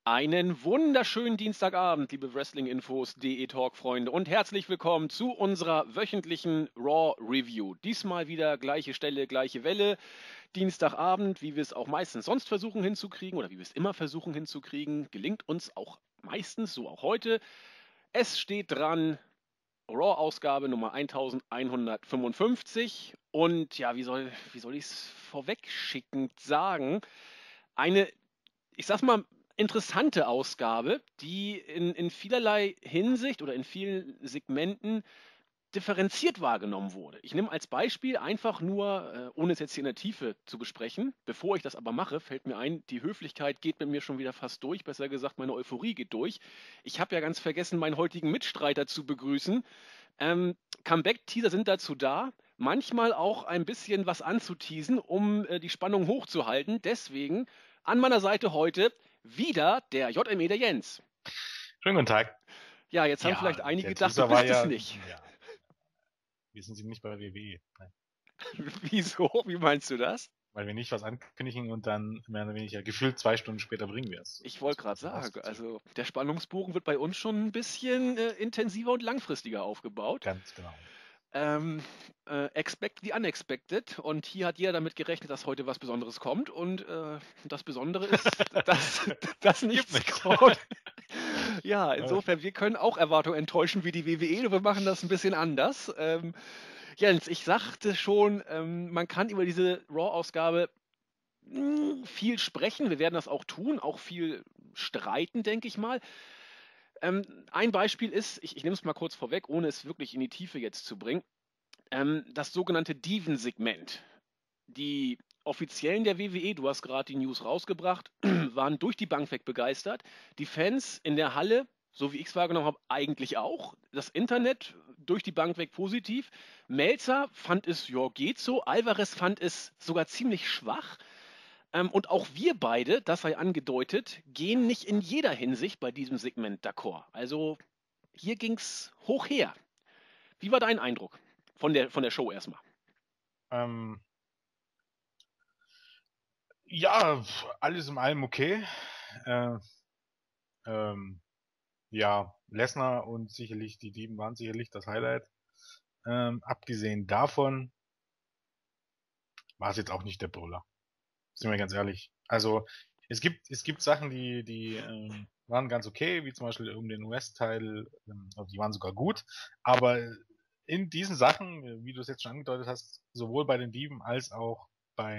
Einen wunderschönen Dienstagabend, liebe Wrestling-Infos.de Talk-Freunde und herzlich willkommen zu unserer wöchentlichen Raw Review. Diesmal wieder gleiche Stelle, gleiche Welle. Dienstagabend, wie wir es auch meistens sonst versuchen hinzukriegen oder wie wir es immer versuchen hinzukriegen, gelingt uns auch meistens, so auch heute. Es steht dran, Raw-Ausgabe Nummer 1155 und ja, wie soll ich es vorwegschickend sagen? Eine, ich sag's mal, interessante Ausgabe, die in vielerlei Hinsicht oder in vielen Segmenten differenziert wahrgenommen wurde. Ich nehme als Beispiel einfach nur, ohne es jetzt hier in der Tiefe zu besprechen, bevor ich das aber mache, fällt mir ein, die Höflichkeit geht mit mir schon wieder fast durch, besser gesagt, meine Euphorie geht durch. Ich habe ja ganz vergessen, meinen heutigen Mitstreiter zu begrüßen. Comeback-Teaser sind dazu da, manchmal auch ein bisschen was anzuteasen, um die Spannung hochzuhalten. Deswegen an meiner Seite heute wieder der JME, der Jens. Schönen guten Tag. Ja, jetzt haben Ja, vielleicht einige der gedacht, du Teaser war bist es ja, nicht. wir sind nicht bei WWE. Nein, Wieso? Wie meinst du das? weil wir nicht was ankündigen und dann mehr oder weniger gefühlt 2 Stunden später bringen wir es. Ich Das wollte wird gerade so sagen, rausgezogen. also der Spannungsbogen wird bei uns schon ein bisschen intensiver und langfristiger aufgebaut. Ganz genau. Ähm, expect the unexpected. Und hier hat jeder damit gerechnet, dass heute was Besonderes kommt. Und das Besondere ist, dass Gibt nichts nichts. kommt. Ja, insofern, wir können auch Erwartungen enttäuschen wie die WWE, nur wir machen das ein bisschen anders. Jens, ich sagte schon, man kann über diese Raw-Ausgabe viel sprechen. Wir werden das auch tun, auch viel streiten, denke ich mal. Ein Beispiel ist, ich nehme es mal kurz vorweg, ohne es wirklich in die Tiefe jetzt zu bringen, das sogenannte Diven-Segment. Die Offiziellen der WWE, du hast gerade die News rausgebracht, waren durch die Bank weg begeistert. Die Fans in der Halle, so wie ich es wahrgenommen habe, eigentlich auch. Das Internet durch die Bank weg positiv. Melzer fand es, ja, geht so. Alvarez fand es sogar ziemlich schwach. Und auch wir beide, das sei angedeutet, gehen nicht in jeder Hinsicht bei diesem Segment d'accord. Also hier ging's hoch her. Wie war dein Eindruck von der Show erstmal? Ähm, ja, alles in allem okay. Äh, ähm, ja, Lesnar und sicherlich die Dieben waren sicherlich das Highlight. Abgesehen davon war es jetzt auch nicht der Brüller. Sind wir ganz ehrlich. Also es gibt Sachen, die waren ganz okay, wie zum Beispiel um den US-Teil, also die waren sogar gut, aber in diesen Sachen, wie du es jetzt schon angedeutet hast, sowohl bei den Dieben als auch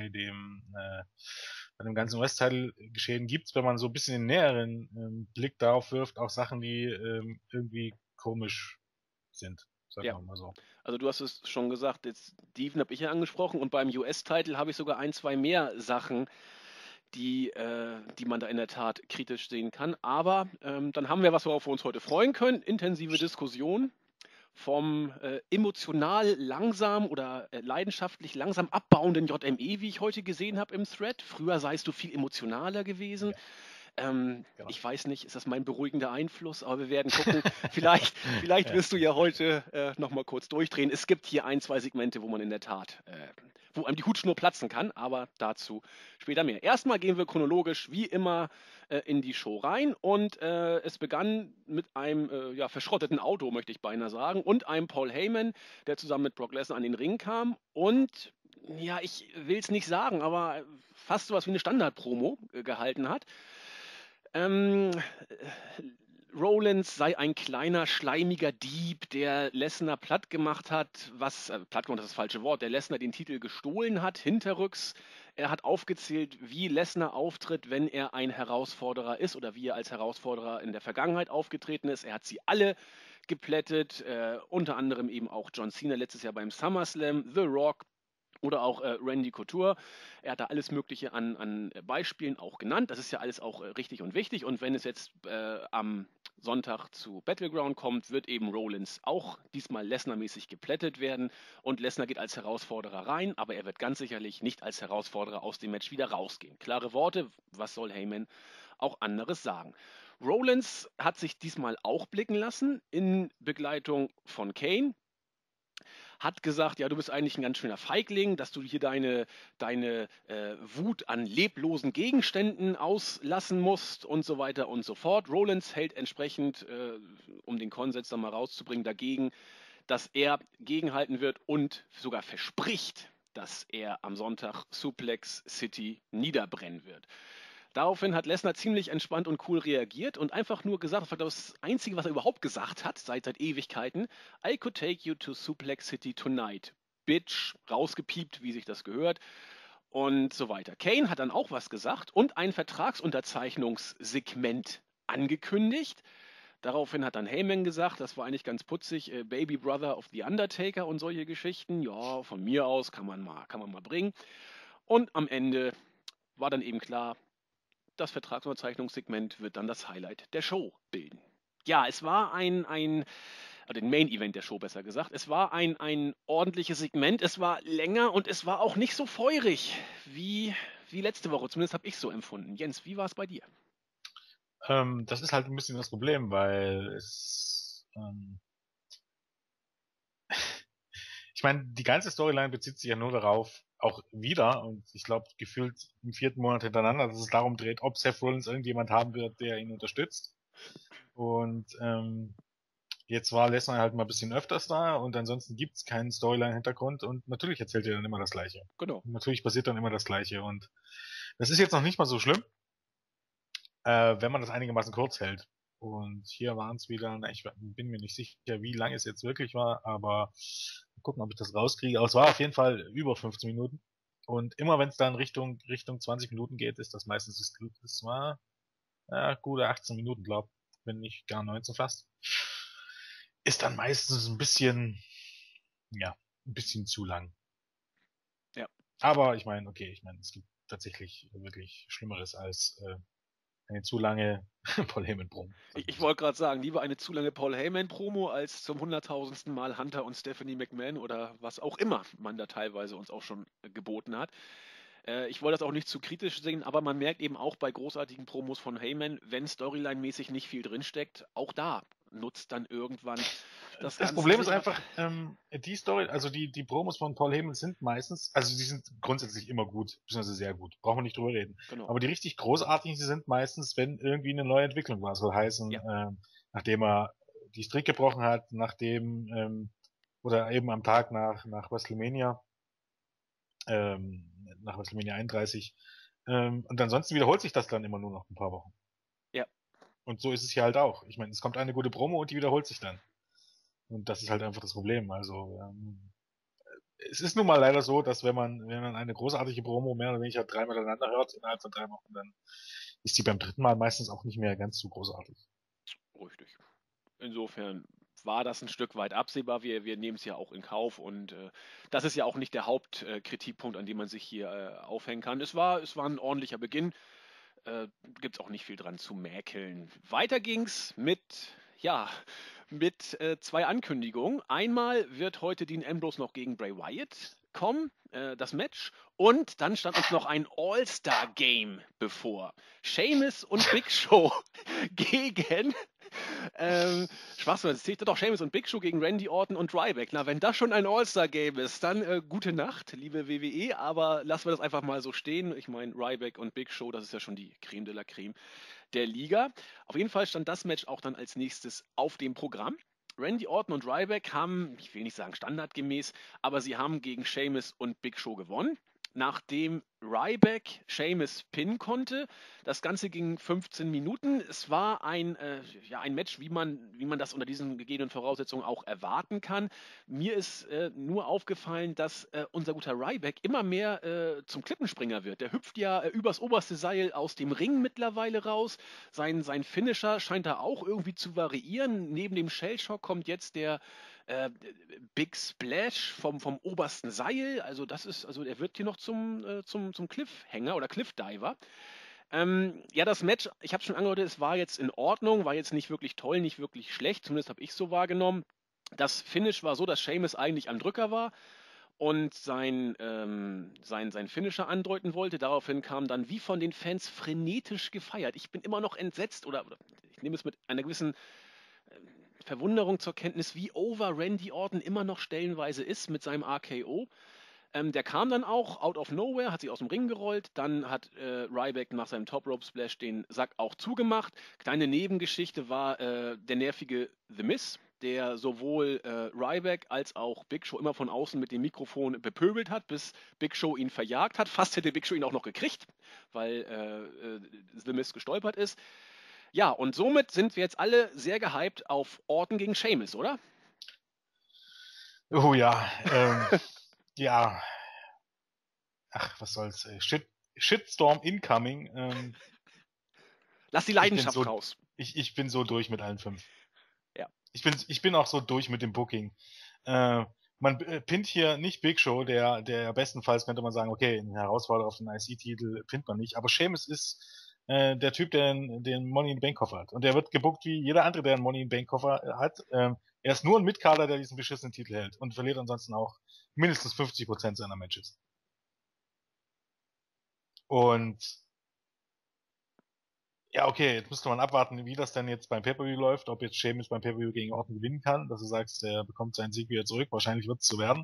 bei dem ganzen US-Teil geschehen gibt's, wenn man so ein bisschen den näheren Blick darauf wirft, auch Sachen, die irgendwie komisch sind, sagen Ja, wir mal so. also du hast es schon gesagt, jetzt Dieven habe ich ja angesprochen und beim US-Titel habe ich sogar ein, zwei mehr Sachen, die man da in der Tat kritisch sehen kann. Aber dann haben wir was, worauf wir uns heute freuen können. Intensive Diskussion vom emotional langsam oder leidenschaftlich langsam abbauenden JME, wie ich heute gesehen habe im Thread. Früher seist du viel emotionaler gewesen. Ja, genau. Ich weiß nicht, ist das mein beruhigender Einfluss, aber wir werden gucken. Vielleicht Ja, wirst du ja heute noch mal kurz durchdrehen. Es gibt hier ein, zwei Segmente, wo man in der Tat, wo einem die Hutschnur platzen kann, aber dazu später mehr. Erstmal gehen wir chronologisch wie immer in die Show rein und es begann mit einem ja, verschrotteten Auto, möchte ich beinahe sagen, und einem Paul Heyman, der zusammen mit Brock Lesnar an den Ring kam und ja, ich will es nicht sagen, aber fast sowas wie eine Standard-Promo gehalten hat. Ähm, Rollins sei ein kleiner, schleimiger Dieb, der Lesnar platt gemacht hat, platt gemacht ist das falsche Wort, der Lesnar den Titel gestohlen hat, hinterrücks. Er hat aufgezählt, wie Lesnar auftritt, wenn er ein Herausforderer ist oder wie er als Herausforderer in der Vergangenheit aufgetreten ist. Er hat sie alle geplättet, unter anderem eben auch John Cena letztes Jahr beim SummerSlam, The Rock, oder auch Randy Couture. Er hat da alles Mögliche an Beispielen auch genannt. Das ist ja alles auch richtig und wichtig. Und wenn es jetzt am Sonntag zu Battleground kommt, wird eben Rollins auch diesmal Lesnar-mäßig geplättet werden. Und Lesnar geht als Herausforderer rein, aber er wird ganz sicherlich nicht als Herausforderer aus dem Match wieder rausgehen. Klare Worte, was soll Heyman auch anderes sagen? Rollins hat sich diesmal auch blicken lassen in Begleitung von Kane, hat gesagt, ja, du bist eigentlich ein ganz schöner Feigling, dass du hier deine Wut an leblosen Gegenständen auslassen musst und so weiter und so fort. Rollins hält entsprechend, um den Konsens dann mal rauszubringen, dagegen, dass er gegenhalten wird und sogar verspricht, dass er am Sonntag Suplex City niederbrennen wird. Daraufhin hat Lesnar ziemlich entspannt und cool reagiert und einfach nur gesagt, das war das Einzige, was er überhaupt gesagt hat, seit Ewigkeiten, I could take you to Suplex City tonight. Bitch, rausgepiept, wie sich das gehört und so weiter. Kane hat dann auch was gesagt und ein Vertragsunterzeichnungssegment angekündigt. Daraufhin hat dann Heyman gesagt, das war eigentlich ganz putzig, Baby Brother of the Undertaker und solche Geschichten. Ja, von mir aus kann man mal bringen. Und am Ende war dann eben klar, das Vertragsunterzeichnungssegment wird dann das Highlight der Show bilden. Ja, es war den Main Event der Show besser gesagt, es war ein ordentliches Segment, es war länger und es war auch nicht so feurig wie letzte Woche, zumindest habe ich so empfunden. Jens, wie war es bei dir? Das ist halt ein bisschen das Problem, weil ich meine, die ganze Storyline bezieht sich ja nur darauf, auch wieder, und ich glaube, gefühlt im 4. Monat hintereinander, dass es darum dreht, ob Seth Rollins irgendjemand haben wird, der ihn unterstützt. Und jetzt war Lesnar halt mal ein bisschen öfters da und ansonsten gibt's keinen Storyline-Hintergrund und natürlich erzählt er dann immer das Gleiche. Genau. Und natürlich passiert dann immer das Gleiche und das ist jetzt noch nicht mal so schlimm, wenn man das einigermaßen kurz hält. Und hier waren es wieder, ich bin mir nicht sicher, wie lange es jetzt wirklich war, aber mal gucken, ob ich das rauskriege. Aber es war auf jeden Fall über 15 Minuten. Und immer wenn es dann Richtung 20 Minuten geht, ist das meistens das Glück. Es war gute 18 Minuten, glaube ich, wenn nicht gar 19 fast. Ist dann meistens ein bisschen zu lang. Ja. Aber ich meine, okay, es gibt tatsächlich wirklich Schlimmeres als eine zu lange Paul Heyman-Promo. Ich wollte gerade sagen, lieber eine zu lange Paul Heyman-Promo als zum 100.000. Mal Hunter und Stephanie McMahon oder was auch immer man da teilweise uns auch schon geboten hat. Ich wollte das auch nicht zu kritisch sehen, aber man merkt eben auch bei großartigen Promos von Heyman, wenn Storyline-mäßig nicht viel drinsteckt, auch da nutzt dann irgendwann das Das Ganze Problem ist sich ab. einfach, die Story, also die Promos von Paul Heyman sind meistens, also die sind grundsätzlich immer gut, beziehungsweise sehr gut. Brauchen wir nicht drüber reden. Genau. Aber die richtig großartigen, die sind meistens, wenn irgendwie eine neue Entwicklung war. Soll heißen, Ja. nachdem er die Streak gebrochen hat, oder eben am Tag nach WrestleMania, nach WrestleMania 31. Und ansonsten wiederholt sich das dann immer nur noch ein paar Wochen. Ja. Und so ist es hier halt auch. Ich meine, es kommt eine gute Promo und die wiederholt sich dann. Und das ist halt einfach das Problem. Also, es ist nun mal leider so, dass wenn man eine großartige Promo mehr oder weniger 3 miteinander hört innerhalb von 3 Wochen, dann ist die beim dritten Mal meistens auch nicht mehr ganz so großartig. Richtig. Insofern war das ein Stück weit absehbar. Wir nehmen es ja auch in Kauf und das ist ja auch nicht der Hauptkritikpunkt, an dem man sich hier aufhängen kann. Es war ein ordentlicher Beginn. Gibt es auch nicht viel dran zu mäkeln. Weiter ging's mit 2 Ankündigungen. Einmal wird heute Dean Ambrose noch gegen Bray Wyatt kommen, das Match. Und dann stand uns noch ein All-Star-Game bevor. Sheamus und Big Show gegen Schwachsinn, das zählt doch Sheamus und Big Show gegen Randy Orton und Ryback. Na, wenn das schon ein All-Star-Game ist, dann gute Nacht, liebe WWE, aber lassen wir das einfach mal so stehen. Ich meine, Ryback und Big Show, das ist ja schon die Creme de la Creme der Liga. Auf jeden Fall stand das Match auch dann als nächstes auf dem Programm. Randy Orton und Ryback haben, ich will nicht sagen standardgemäß, aber sie haben gegen Sheamus und Big Show gewonnen. Nachdem Ryback Sheamus pinnen konnte. Das Ganze ging 15 Minuten. Es war ein Match, wie man das unter diesen gegebenen Voraussetzungen auch erwarten kann. Mir ist nur aufgefallen, dass unser guter Ryback immer mehr zum Klippenspringer wird. Der hüpft ja übers oberste Seil aus dem Ring mittlerweile raus. Sein Finisher scheint da auch irgendwie zu variieren. Neben dem Shellshock kommt jetzt der Big Splash vom obersten Seil. Also er wird hier noch zum Cliffhanger oder Cliffdiver. Ja, das Match, ich habe schon angedeutet, es war jetzt in Ordnung, war jetzt nicht wirklich toll, nicht wirklich schlecht, zumindest habe ich es so wahrgenommen. Das Finish war so, dass Sheamus eigentlich am Drücker war und sein Finisher andeuten wollte. Daraufhin kam dann wie von den Fans frenetisch gefeiert. Ich bin immer noch entsetzt oder ich nehme es mit einer gewissen Verwunderung zur Kenntnis, wie over Randy Orton immer noch stellenweise ist mit seinem RKO. Der kam dann auch out of nowhere, hat sich aus dem Ring gerollt. Dann hat Ryback nach seinem Top Rope Splash den Sack auch zugemacht. Kleine Nebengeschichte war der nervige The Miz, der sowohl Ryback als auch Big Show immer von außen mit dem Mikrofon bepöbelt hat, bis Big Show ihn verjagt hat. Fast hätte Big Show ihn auch noch gekriegt, weil The Miz gestolpert ist. Ja, und somit sind wir jetzt alle sehr gehypt auf Orton gegen Sheamus, oder? Oh ja, ja. Ach, was soll's. Shitstorm incoming. Lass die Ich bin Leidenschaft so, raus. ich bin so durch mit allen 5. Ja. Ich bin auch so durch mit dem Booking. Man pinnt hier nicht Big Show, der bestenfalls könnte man sagen, okay, ein Herausforderer auf den IC-Titel pinnt man nicht, aber Sheamus ist der Typ, der den Money in the Bank Koffer hat. Und der wird gebuckt wie jeder andere, der einen Money in the Bank Koffer hat. Er ist nur ein Mitkader, der diesen beschissenen Titel hält und verliert ansonsten auch mindestens 50% seiner Matches. Und ja, okay, jetzt müsste man abwarten, wie das denn jetzt beim Pay-Per-View läuft, ob jetzt Sheamus beim Pay-Per-View gegen Orton gewinnen kann, dass du sagst, der bekommt seinen Sieg wieder zurück. Wahrscheinlich wird es so werden.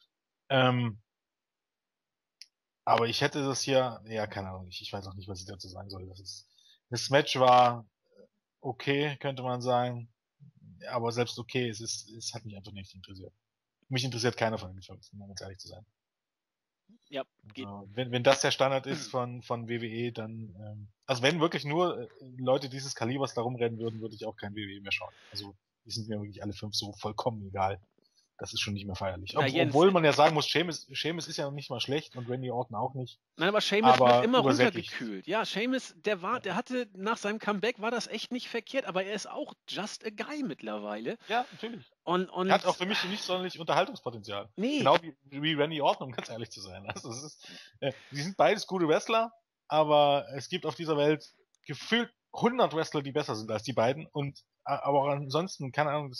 Aber ich hätte das hier, ja, keine Ahnung, ich weiß auch nicht, was ich dazu sagen soll. Das Match war okay, könnte man sagen. Aber selbst okay, es hat mich einfach nicht interessiert. Mich interessiert keiner von den Filmen, um ganz ehrlich zu sein. Ja, geht. Also, wenn das der Standard ist von WWE, dann, also wenn wirklich nur Leute dieses Kalibers da rumrennen würden, würde ich auch kein WWE mehr schauen. Also, die sind mir wirklich alle 5 so vollkommen egal. Das ist schon nicht mehr feierlich. Na, Jens, Obwohl man ja sagen muss, Sheamus ist ja noch nicht mal schlecht und Randy Orton auch nicht. Nein, aber Sheamus wird Aber immer übersättigt. runtergekühlt. Ja, Sheamus, der hatte nach seinem Comeback war das echt nicht verkehrt, aber er ist auch just a guy mittlerweile. Ja, natürlich. Und Er hat auch für mich nicht sonderlich Unterhaltungspotenzial. nee, Genau wie Randy Orton, um ganz ehrlich zu sein. Also die sind beides gute Wrestler, aber es gibt auf dieser Welt gefühlt 100 Wrestler, die besser sind als die beiden. Aber auch ansonsten, keine Ahnung,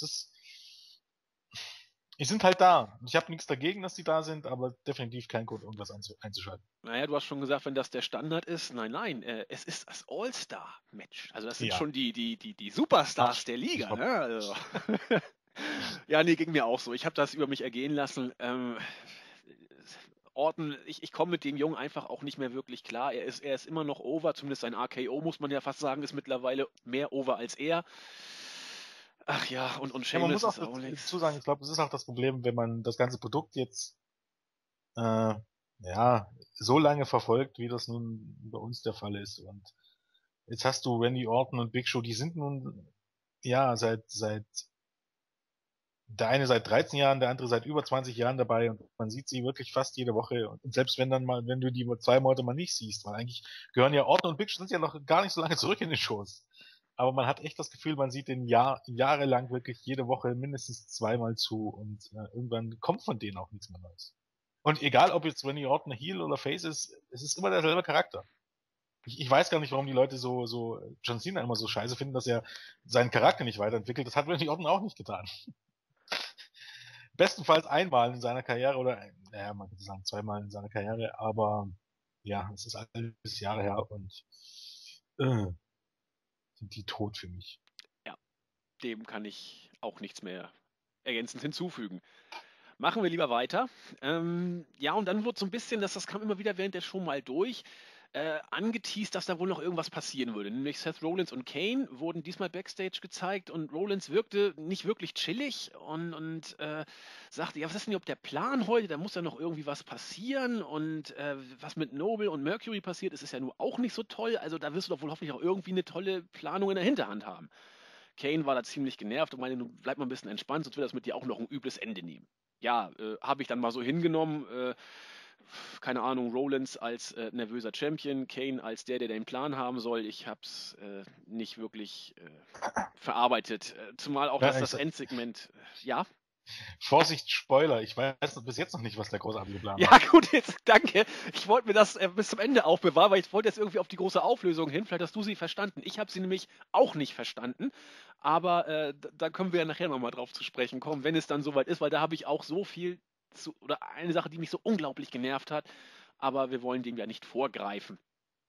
die sind halt da. Ich habe nichts dagegen, dass die da sind, aber definitiv kein Grund, irgendwas einzuschalten. naja, du hast schon gesagt, wenn das der Standard ist. Nein, es ist das All-Star-Match. Also das sind Ja. schon die Superstars der Liga. Ne? Also. Ja, nee, ging mir auch so. Ich habe das über mich ergehen lassen. Orton, ich komme mit dem Jungen einfach auch nicht mehr wirklich klar. Er ist immer noch over, zumindest sein RKO, muss man ja fast sagen, ist mittlerweile mehr over als er. Ach ja, und Ja, man Sheamus muss ist auch auch nichts. dazu sagen, ich glaube, das ist auch das Problem, wenn man das ganze Produkt jetzt ja, so lange verfolgt, wie das nun bei uns der Fall ist. Und jetzt hast du Randy Orton und Big Show, die sind nun, ja, der eine seit 13 Jahren, der andere seit über 20 Jahren dabei und man sieht sie wirklich fast jede Woche. Und selbst wenn du die 2 Monate mal nicht siehst, weil eigentlich gehören ja Orton und Big Show sind ja noch gar nicht so lange zurück in den Shows. Aber man hat echt das Gefühl, man sieht den jahrelang wirklich jede Woche mindestens 2-mal zu und irgendwann kommt von denen auch nichts mehr Neues. Und egal, ob jetzt Randy Orton Heel oder Face ist, es ist immer derselbe Charakter. Ich weiß gar nicht, warum die Leute so John Cena immer so scheiße finden, dass er seinen Charakter nicht weiterentwickelt. Das hat Randy Orton auch nicht getan. Bestenfalls einmal in seiner Karriere oder, naja, man könnte sagen 2-mal in seiner Karriere, aber ja, es ist alles Jahre her und sind die tot für mich. Ja, dem kann ich auch nichts mehr ergänzend hinzufügen. Machen wir lieber weiter. Ja, und dann wird so ein bisschen, das kam immer wieder während der Show mal durch, angeteased, dass da wohl noch irgendwas passieren würde. Nämlich Seth Rollins und Kane wurden diesmal Backstage gezeigt und Rollins wirkte nicht wirklich chillig und sagte, ja, was ist denn hier der Plan heute? Da muss ja noch irgendwie was passieren und was mit Noble und Mercury passiert ist, ist ja nur auch nicht so toll. Also da wirst du doch wohl hoffentlich auch irgendwie eine tolle Planung in der Hinterhand haben. Kane war da ziemlich genervt und meinte, bleib mal ein bisschen entspannt, sonst wird das mit dir auch noch ein übles Ende nehmen. Ja, habe ich dann mal so hingenommen. Keine Ahnung, Rollins als nervöser Champion, Kane als der den Plan haben soll. Ich habe es nicht wirklich verarbeitet. Zumal auch, Ja, dass das Endsegment, ja. Vorsicht, Spoiler, ich weiß bis jetzt noch nicht, was der großartige Plan Ja, gut, jetzt danke. Ich wollte mir das bis zum Ende aufbewahren, weil ich wollte jetzt irgendwie auf die große Auflösung hin. Vielleicht hast du sie verstanden. Ich habe sie nämlich auch nicht verstanden. Aber da können wir ja nachher nochmal drauf zu sprechen kommen, wenn es dann soweit ist, weil da habe ich auch so viel oder eine Sache, die mich so unglaublich genervt hat. Aber wir wollen dem ja nicht vorgreifen.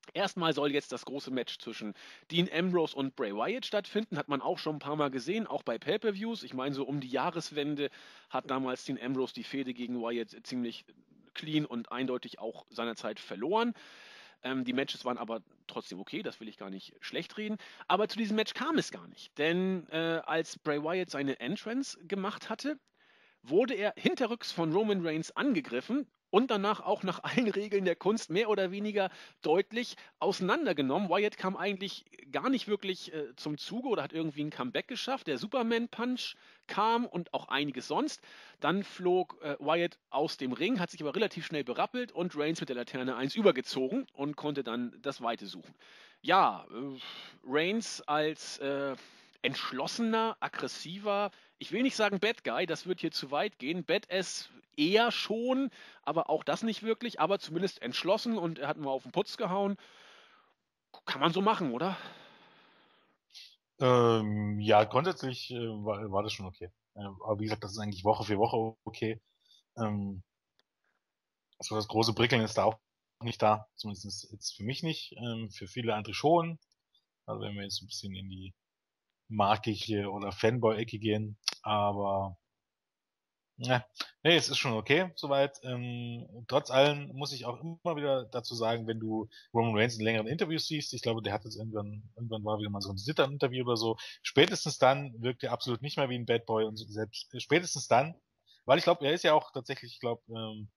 Erstmal soll jetzt das große Match zwischen Dean Ambrose und Bray Wyatt stattfinden. Hat man auch schon ein paar Mal gesehen, auch bei Pay-Per-Views. Ich meine, so um die Jahreswende hat damals Dean Ambrose die Fehde gegen Wyatt ziemlich clean und eindeutig auch seinerzeit verloren. Die Matches waren aber trotzdem okay, das will ich gar nicht schlecht reden. Aber zu diesem Match kam es gar nicht. Denn als Bray Wyatt seine Entrance gemacht hatte, wurde er hinterrücks von Roman Reigns angegriffen und danach auch nach allen Regeln der Kunst mehr oder weniger deutlich auseinandergenommen. Wyatt kam eigentlich gar nicht wirklich zum Zuge oder hat irgendwie ein Comeback geschafft. Der Superman-Punch kam und auch einiges sonst. Dann flog Wyatt aus dem Ring, hat sich aber relativ schnell berappelt und Reigns mit der Laterne 1 übergezogen und konnte dann das Weite suchen. Ja, Reigns als entschlossener, aggressiver, ich will nicht sagen Bad Guy, das wird hier zu weit gehen. Badass eher schon, aber auch das nicht wirklich, aber zumindest entschlossen und er hat mal auf den Putz gehauen. Kann man so machen, oder? Ja, grundsätzlich war das schon okay. Aber wie gesagt, das ist eigentlich Woche für Woche okay. Also das große Prickeln ist da auch nicht da. Zumindest jetzt für mich nicht. Für viele andere schon. Also wenn wir jetzt ein bisschen in die markige oder Fanboy-Ecke gehen. Aber ja, nee, es ist schon okay soweit. Trotz allem muss ich auch immer wieder dazu sagen, wenn du Roman Reigns in längeren Interviews siehst, ich glaube, der hat jetzt irgendwann war wieder mal so ein Sitter-Interview oder so, spätestens dann wirkt er absolut nicht mehr wie ein Bad Boy und selbst spätestens dann, weil ich glaube, er ist ja auch tatsächlich, ich glaube,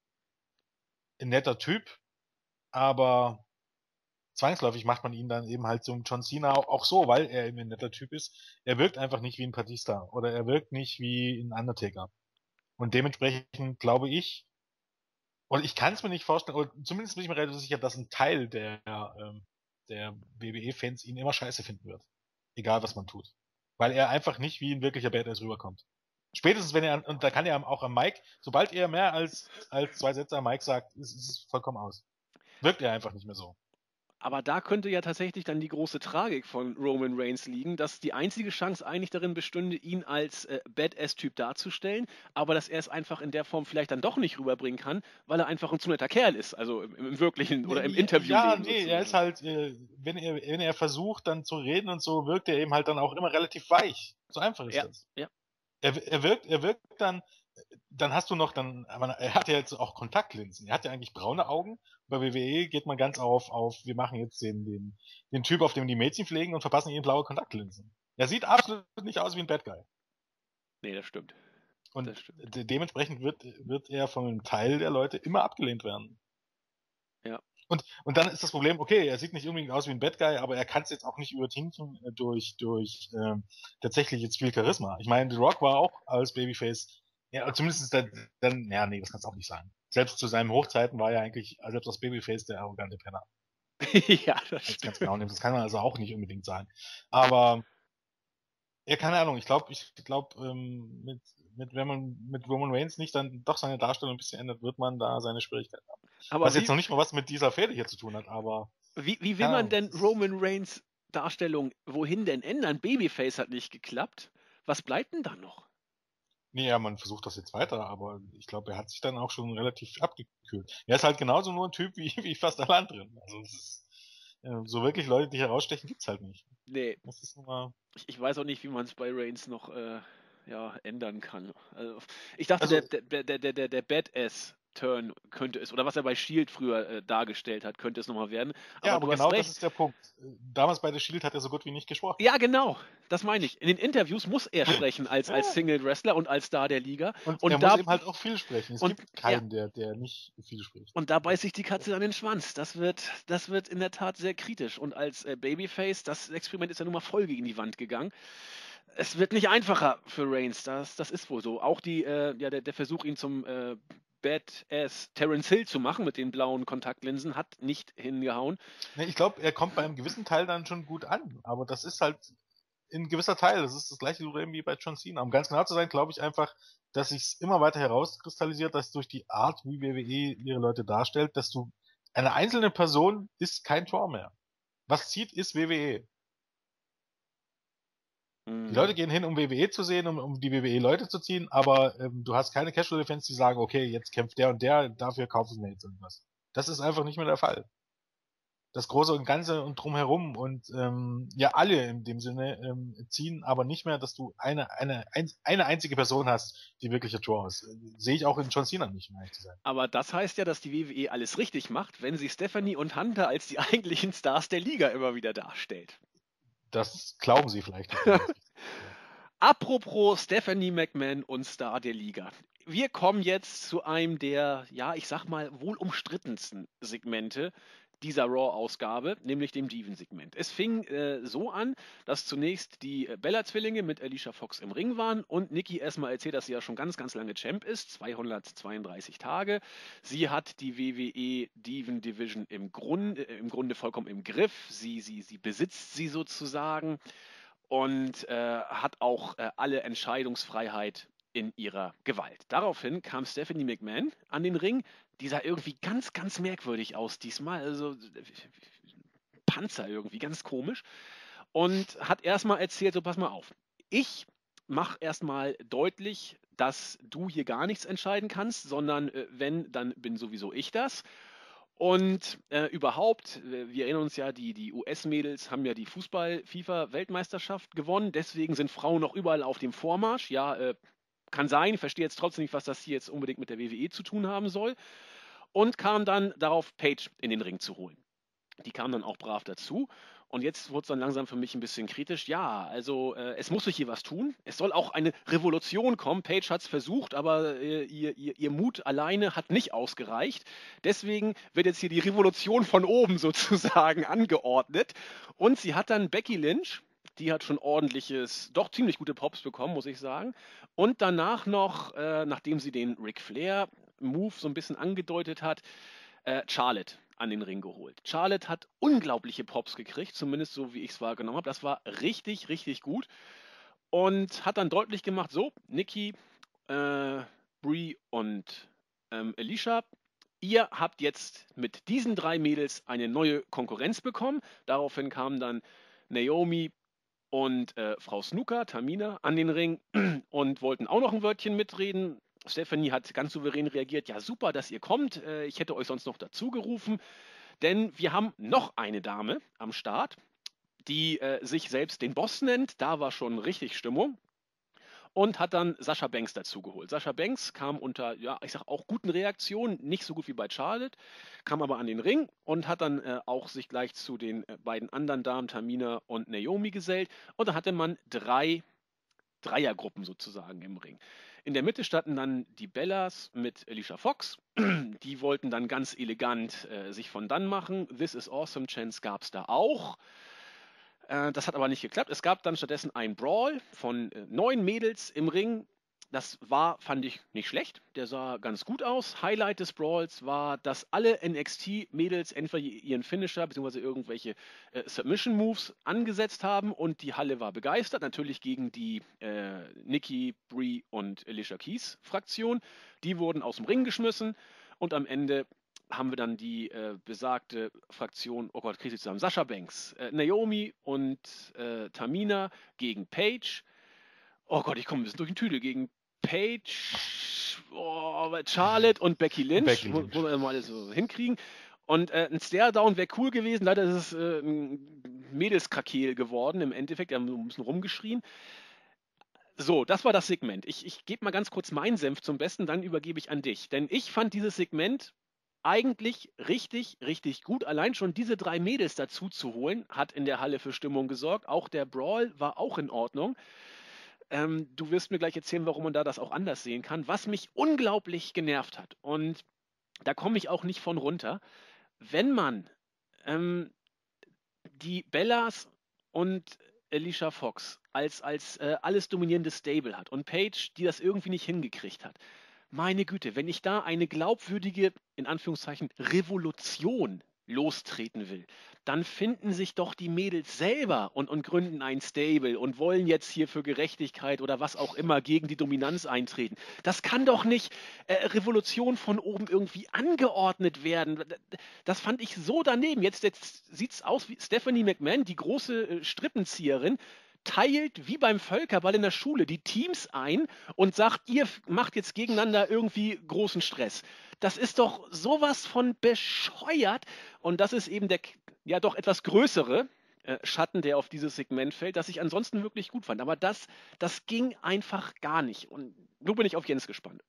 ein netter Typ, aber zwangsläufig macht man ihn dann eben halt zum John Cena auch so, weil er eben ein netter Typ ist. Er wirkt einfach nicht wie ein Batista oder er wirkt nicht wie ein Undertaker. Und dementsprechend glaube ich, und ich kann es mir nicht vorstellen, oder zumindest bin ich mir relativ sicher, dass ein Teil der WWE-Fans ihn immer scheiße finden wird. Egal was man tut. Weil er einfach nicht wie ein wirklicher Badass rüberkommt. Spätestens wenn er, und da kann er auch am Mic, sobald er mehr als zwei Sätze am Mic sagt, ist es vollkommen aus. Wirkt er einfach nicht mehr so. Aber da könnte ja tatsächlich dann die große Tragik von Roman Reigns liegen, dass die einzige Chance eigentlich darin bestünde, ihn als Badass-Typ darzustellen, aber dass er es einfach in der Form vielleicht dann doch nicht rüberbringen kann, weil er einfach ein zu netter Kerl ist, also im wirklichen oder im Ja, Interviewleben nee, er ist sozusagen. halt, wenn er versucht dann zu reden und so, wirkt er eben halt dann auch immer relativ weich. So einfach ist Ja, das. ja. Er wirkt dann hast du noch, aber er hat ja jetzt auch Kontaktlinsen. Er hat ja eigentlich braune Augen. Bei WWE geht man ganz auf, wir machen jetzt den Typ, auf dem die Mädchen pflegen und verpassen ihm blaue Kontaktlinsen. Er sieht absolut nicht aus wie ein Bad Guy. Nee, das stimmt. Und Das stimmt. dementsprechend wird er von einem Teil der Leute immer abgelehnt werden. Ja. Und dann ist das Problem, okay, er sieht nicht unbedingt aus wie ein Bad Guy, aber er kann es jetzt auch nicht übertinken durch tatsächlich jetzt viel Charisma. Ich meine, The Rock war auch als Babyface, ja, zumindest dann, ja, nee, das kannst du auch nicht sagen. Selbst zu seinen Hochzeiten war er eigentlich, selbst als Babyface, der arrogante Penner. Ja, das Jetzt ganz stimmt. genau nehmen, das kann man also auch nicht unbedingt sein. Aber, ja, keine Ahnung, ich glaube, wenn man mit Roman Reigns nicht dann doch seine Darstellung ein bisschen ändert, wird man da seine Schwierigkeiten haben. Was Aber jetzt noch nicht mal was mit dieser Fehde hier zu tun hat, aber wie will keine man Ahnung, denn Roman Reigns Darstellung wohin denn ändern? Babyface hat nicht geklappt. Was bleibt denn da noch? nee, ja, man versucht das jetzt weiter, aber ich glaube, er hat sich dann auch schon relativ abgekühlt. Er ist halt genauso nur ein Typ wie fast alle anderen. Also es ist, so wirklich Leute, die herausstechen, gibt's halt nicht. Nee, Das ist nur, ich weiß auch nicht, wie man es bei Reigns noch ja, ändern kann. Also, ich dachte, also der Badass-Turn könnte es, oder was er bei Shield früher dargestellt hat, könnte es nochmal werden. ja, Aber aber du hast genau das recht. ist der Punkt. Damals bei The Shield hat er so gut wie nicht gesprochen. Ja, genau. Das meine ich. In den Interviews muss er sprechen als Ja. Single-Wrestler und als Star der Liga. Und er Und muss da, eben halt auch viel sprechen. Es und gibt ja, keinen, der nicht viel spricht. und da beißt sich die Katze an den Schwanz. Das wird in der Tat sehr kritisch. Und als Babyface, das Experiment ist ja nun mal voll gegen die Wand gegangen. Es wird nicht einfacher für Reigns, das ist wohl so. Auch ja, der Versuch, ihn zum Badass Terence Hill zu machen mit den blauen Kontaktlinsen, hat nicht hingehauen. Ne, ich glaube, er kommt bei einem gewissen Teil dann schon gut an, aber das ist halt ein gewisser Teil. Das ist das gleiche Problem wie bei John Cena. Um ganz genau zu sein, glaube ich einfach, dass sich immer weiter herauskristallisiert, dass durch die Art, wie WWE ihre Leute darstellt, dass du eine einzelne Person ist kein Tor mehr. Was zieht, ist WWE. Die Leute Mhm. gehen hin, um WWE zu sehen, um die WWE-Leute zu ziehen, aber du hast keine Casual-Fans, die sagen, okay, jetzt kämpft der und der, dafür kaufen wir jetzt irgendwas. Das ist einfach nicht mehr der Fall. das Große und Ganze und drumherum und ja, alle in dem Sinne ziehen aber nicht mehr, dass du eine einzige Person hast, die wirkliche Draw ist. Sehe ich auch in John Cena nicht, um ehrlich zu sein. Aber das heißt ja, dass die WWE alles richtig macht, wenn sie Stephanie und Hunter als die eigentlichen Stars der Liga immer wieder darstellt. Das glauben sie vielleicht, dass das alles richtig ist. Ja. Apropos Stephanie McMahon und Star der Liga. Wir kommen jetzt zu einem der, ja, ich sag mal, wohl umstrittensten Segmente dieser Raw-Ausgabe, nämlich dem Diven-Segment. Es fing so an, dass zunächst die Bella-Zwillinge mit Alicia Fox im Ring waren und Nikki erstmal erzählt, dass sie ja schon ganz, ganz lange Champ ist, 232 Tage. Sie hat die WWE Diven Division im Grunde vollkommen im Griff. Sie besitzt sie sozusagen und hat auch alle Entscheidungsfreiheit in ihrer Gewalt. Daraufhin kam Stephanie McMahon an den Ring. Die sah irgendwie ganz, ganz merkwürdig aus diesmal. Also Panzer irgendwie, ganz komisch. Und hat erstmal erzählt, so pass mal auf. Ich mache erstmal deutlich, dass du hier gar nichts entscheiden kannst, sondern wenn, dann bin sowieso ich das. Und überhaupt, wir erinnern uns ja, die US-Mädels haben ja die Fußball-FIFA-Weltmeisterschaft gewonnen, deswegen sind Frauen noch überall auf dem Vormarsch. Ja, kann sein, ich verstehe jetzt trotzdem nicht, was das hier jetzt unbedingt mit der WWE zu tun haben soll. Und kam dann darauf, Paige in den Ring zu holen. Die kam dann auch brav dazu. Und jetzt wurde es dann langsam für mich ein bisschen kritisch. Ja, also es muss sich hier was tun. Es soll auch eine Revolution kommen. Paige hat es versucht, aber ihr Mut alleine hat nicht ausgereicht. Deswegen wird jetzt hier die Revolution von oben sozusagen angeordnet. Und sie hat dann Becky Lynch, die hat schon ordentliches, doch ziemlich gute Pops bekommen, muss ich sagen. Und danach noch, nachdem sie den Ric Flair-Move so ein bisschen angedeutet hat, Charlotte an den Ring geholt. Charlotte hat unglaubliche Pops gekriegt, zumindest so wie ich es wahrgenommen habe. Das war richtig, richtig gut. Und hat dann deutlich gemacht, so, Nikki, Brie und Alicia, ihr habt jetzt mit diesen 3 Mädels eine neue Konkurrenz bekommen. Daraufhin kamen dann Naomi und Frau Snooker, Tamina, an den Ring und wollten auch noch ein Wörtchen mitreden. Stephanie hat ganz souverän reagiert, ja super, dass ihr kommt, ich hätte euch sonst noch dazu gerufen, denn wir haben noch eine Dame am Start, die sich selbst den Boss nennt, da war schon richtig Stimmung und hat dann Sasha Banks dazu geholt. Sasha Banks kam unter, ja, ich sag auch guten Reaktionen, nicht so gut wie bei Charlotte, kam aber an den Ring und hat dann auch sich gleich zu den beiden anderen Damen, Tamina und Naomi, gesellt und da hatte man 3 Dreiergruppen sozusagen im Ring. In der Mitte standen dann die Bellas mit Alicia Fox. Die wollten dann ganz elegant sich von dann machen. This is Awesome Chance gab es da auch. Das hat aber nicht geklappt. Es gab dann stattdessen einen Brawl von 9 Mädels im Ring. Das war, fand ich, nicht schlecht. Der sah ganz gut aus. Highlight des Brawls war, dass alle NXT-Mädels entweder ihren Finisher bzw. irgendwelche Submission-Moves angesetzt haben und die Halle war begeistert. Natürlich gegen die Nikki, Brie und Alicia Keys Fraktion. Die wurden aus dem Ring geschmissen und am Ende haben wir dann die besagte Fraktion, oh Gott, kriege ich zusammen, Sasha Banks, Naomi und Tamina gegen Paige. Oh Gott, ich komme ein bisschen durch den Tüdel. Gegen Paige, Charlotte und Becky Lynch. Muss man mal alles so hinkriegen. Und ein Stare-Down wäre cool gewesen. Leider ist es ein Mädelskrakeel geworden im Endeffekt. Wir haben so ein bisschen rumgeschrien. So, das war das Segment. Ich gebe mal ganz kurz meinen Senf zum Besten, dann übergebe ich an dich. Denn ich fand dieses Segment eigentlich richtig, richtig gut. Allein schon diese 3 Mädels dazu zu holen, hat in der Halle für Stimmung gesorgt. Auch der Brawl war auch in Ordnung. Du wirst mir gleich erzählen, warum man da das auch anders sehen kann. Was mich unglaublich genervt hat, und da komme ich auch nicht von runter, wenn man die Bellas und Alicia Fox als alles dominierendes Stable hat und Paige, die das irgendwie nicht hingekriegt hat. Meine Güte, wenn ich da eine glaubwürdige, in Anführungszeichen, Revolution lostreten will, dann finden sich doch die Mädels selber und gründen ein Stable und wollen jetzt hier für Gerechtigkeit oder was auch immer gegen die Dominanz eintreten. Das kann doch nicht Revolution von oben irgendwie angeordnet werden. Das fand ich so daneben. Jetzt sieht es aus wie Stephanie McMahon, die große Strippenzieherin, teilt wie beim Völkerball in der Schule die Teams ein und sagt, ihr macht jetzt gegeneinander irgendwie großen Stress. Das ist doch sowas von bescheuert und das ist eben ja doch etwas größere Schatten, der auf dieses Segment fällt, das ich ansonsten wirklich gut fand. Aber das ging einfach gar nicht. Und nun bin ich auf Jens gespannt.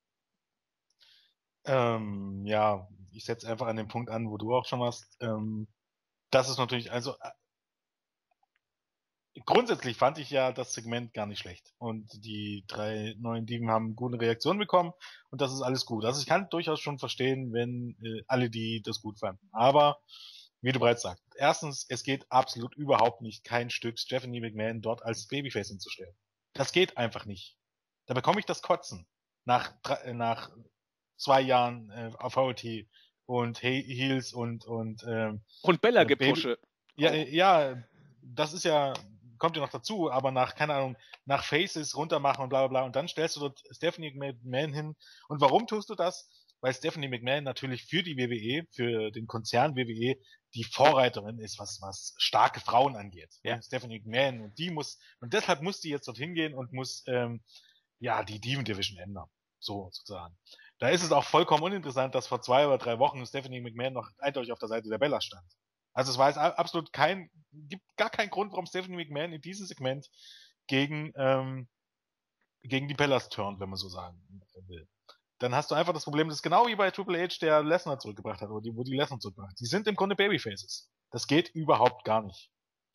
Ja, ich setze einfach an den Punkt an, wo du auch schon warst. Das ist natürlich, also grundsätzlich fand ich ja das Segment gar nicht schlecht. Und die 3 neuen Dieben haben gute Reaktionen bekommen und das ist alles gut. Also ich kann durchaus schon verstehen, wenn alle die das gut fanden. Aber wie du bereits sagst, erstens, es geht absolut überhaupt nicht, kein Stück Stephanie McMahon dort als Babyface hinzustellen. Das geht einfach nicht. Da bekomme ich das Kotzen nach 2 Jahren auf VOT und Heels und Und Bella Baby. gepushe. Ja, das ist ja, kommt ja noch dazu, aber nach, keine Ahnung, nach Faces runtermachen und bla bla bla und dann stellst du dort Stephanie McMahon hin. Und warum tust du das? Weil Stephanie McMahon natürlich für die WWE, für den Konzern WWE, die Vorreiterin ist, was starke Frauen angeht. Ja. Stephanie McMahon und deshalb muss die jetzt dorthin gehen und muss ja die Diven Division ändern. So sozusagen. Da ist es auch vollkommen uninteressant, dass vor 2 oder 3 Wochen Stephanie McMahon noch eindeutig auf der Seite der Bella stand. Also es war jetzt absolut gibt gar keinen Grund, warum Stephanie McMahon in diesem Segment gegen, gegen die Bellas turnt, wenn man so sagen will. Dann hast du einfach das Problem, das ist genau wie bei Triple H, der Lesnar zurückgebracht hat, oder wo die Lesnar zurückgebracht hat. Die sind im Grunde Babyfaces. Das geht überhaupt gar nicht.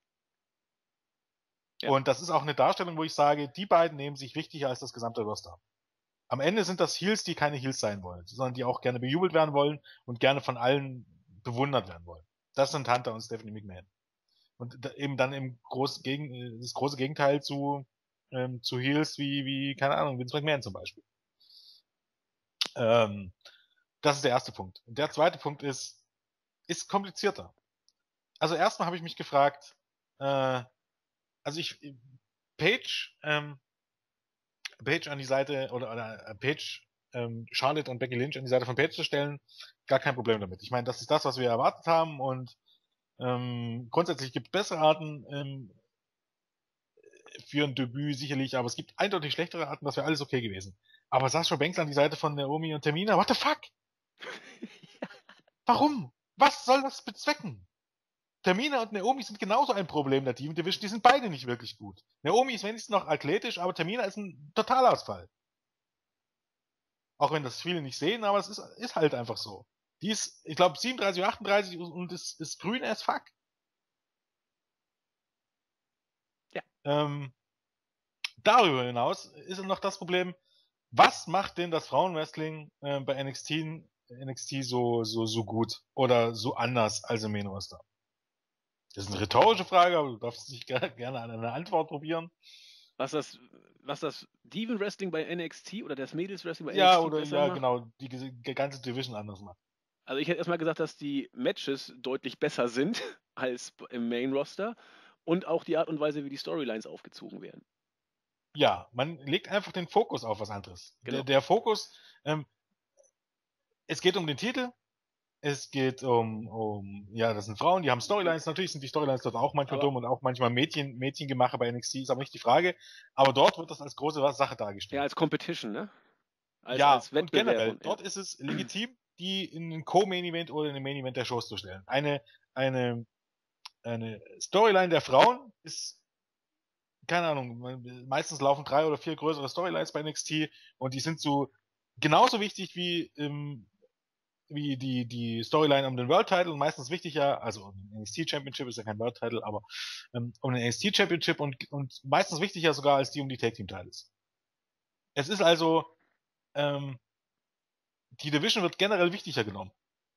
Ja. Und das ist auch eine Darstellung, wo ich sage, die beiden nehmen sich wichtiger als das gesamte Roster. Am Ende sind das Heels, die keine Heels sein wollen, sondern die auch gerne bejubelt werden wollen und gerne von allen bewundert werden wollen. Das sind Hunter und Stephanie McMahon. Und eben dann das große Gegenteil zu Heels wie, keine Ahnung, Vince McMahon zum Beispiel. Das ist der erste Punkt. Und der zweite Punkt ist komplizierter. Also erstmal habe ich mich gefragt, Paige an die Seite oder Paige, Charlotte und Becky Lynch an die Seite von Paige zu stellen, gar kein Problem damit. Ich meine, das ist das, was wir erwartet haben und grundsätzlich gibt es bessere Arten für ein Debüt sicherlich, aber es gibt eindeutig schlechtere Arten, das wäre alles okay gewesen. Aber Sascha Banks an die Seite von Naomi und Tamina, what the fuck? Warum? Was soll das bezwecken? Tamina und Naomi sind genauso ein Problem der Team Division, die sind beide nicht wirklich gut. Naomi ist wenigstens noch athletisch, aber Tamina ist ein Totalausfall. Auch wenn das viele nicht sehen, aber es ist halt einfach so. Die ist, ich glaube, 37 oder 38 und ist grün as fuck. Ja. Darüber hinaus ist noch das Problem, was macht denn das Frauenwrestling bei NXT so gut oder so anders als im Main Roster? Das ist eine rhetorische Frage, aber du darfst dich gerne an eine Antwort probieren. Was das Diven Wrestling bei NXT oder das Mädels Wrestling bei Ja, NXT oder besser ja, macht? genau, die ganze Division anders macht. Also ich hätte erstmal gesagt, dass die Matches deutlich besser sind als im Main Roster und auch die Art und Weise, wie die Storylines aufgezogen werden. Ja, man legt einfach den Fokus auf was anderes. Genau. Der Fokus, es geht um den Titel, es geht ja, das sind Frauen, die haben Storylines, natürlich sind die Storylines dort auch manchmal dumm und auch manchmal Mädchengemache bei NXT, ist aber nicht die Frage, aber dort wird das als große Sache dargestellt. Ja, als Competition, ne? Als Wettbewerb. und generell, dort ist es legitim, die in einen Co-Main-Event oder in den Main-Event der Shows zu stellen. Eine Storyline der Frauen ist, keine Ahnung, meistens laufen 3 oder 4 größere Storylines bei NXT und die sind so genauso wichtig wie die Storyline um den World Title und meistens wichtiger, also um den NXT Championship ist ja kein World Title, aber um den NXT Championship und meistens wichtiger sogar als die um die Tag Team Titles. Es ist also die Division wird generell wichtiger genommen.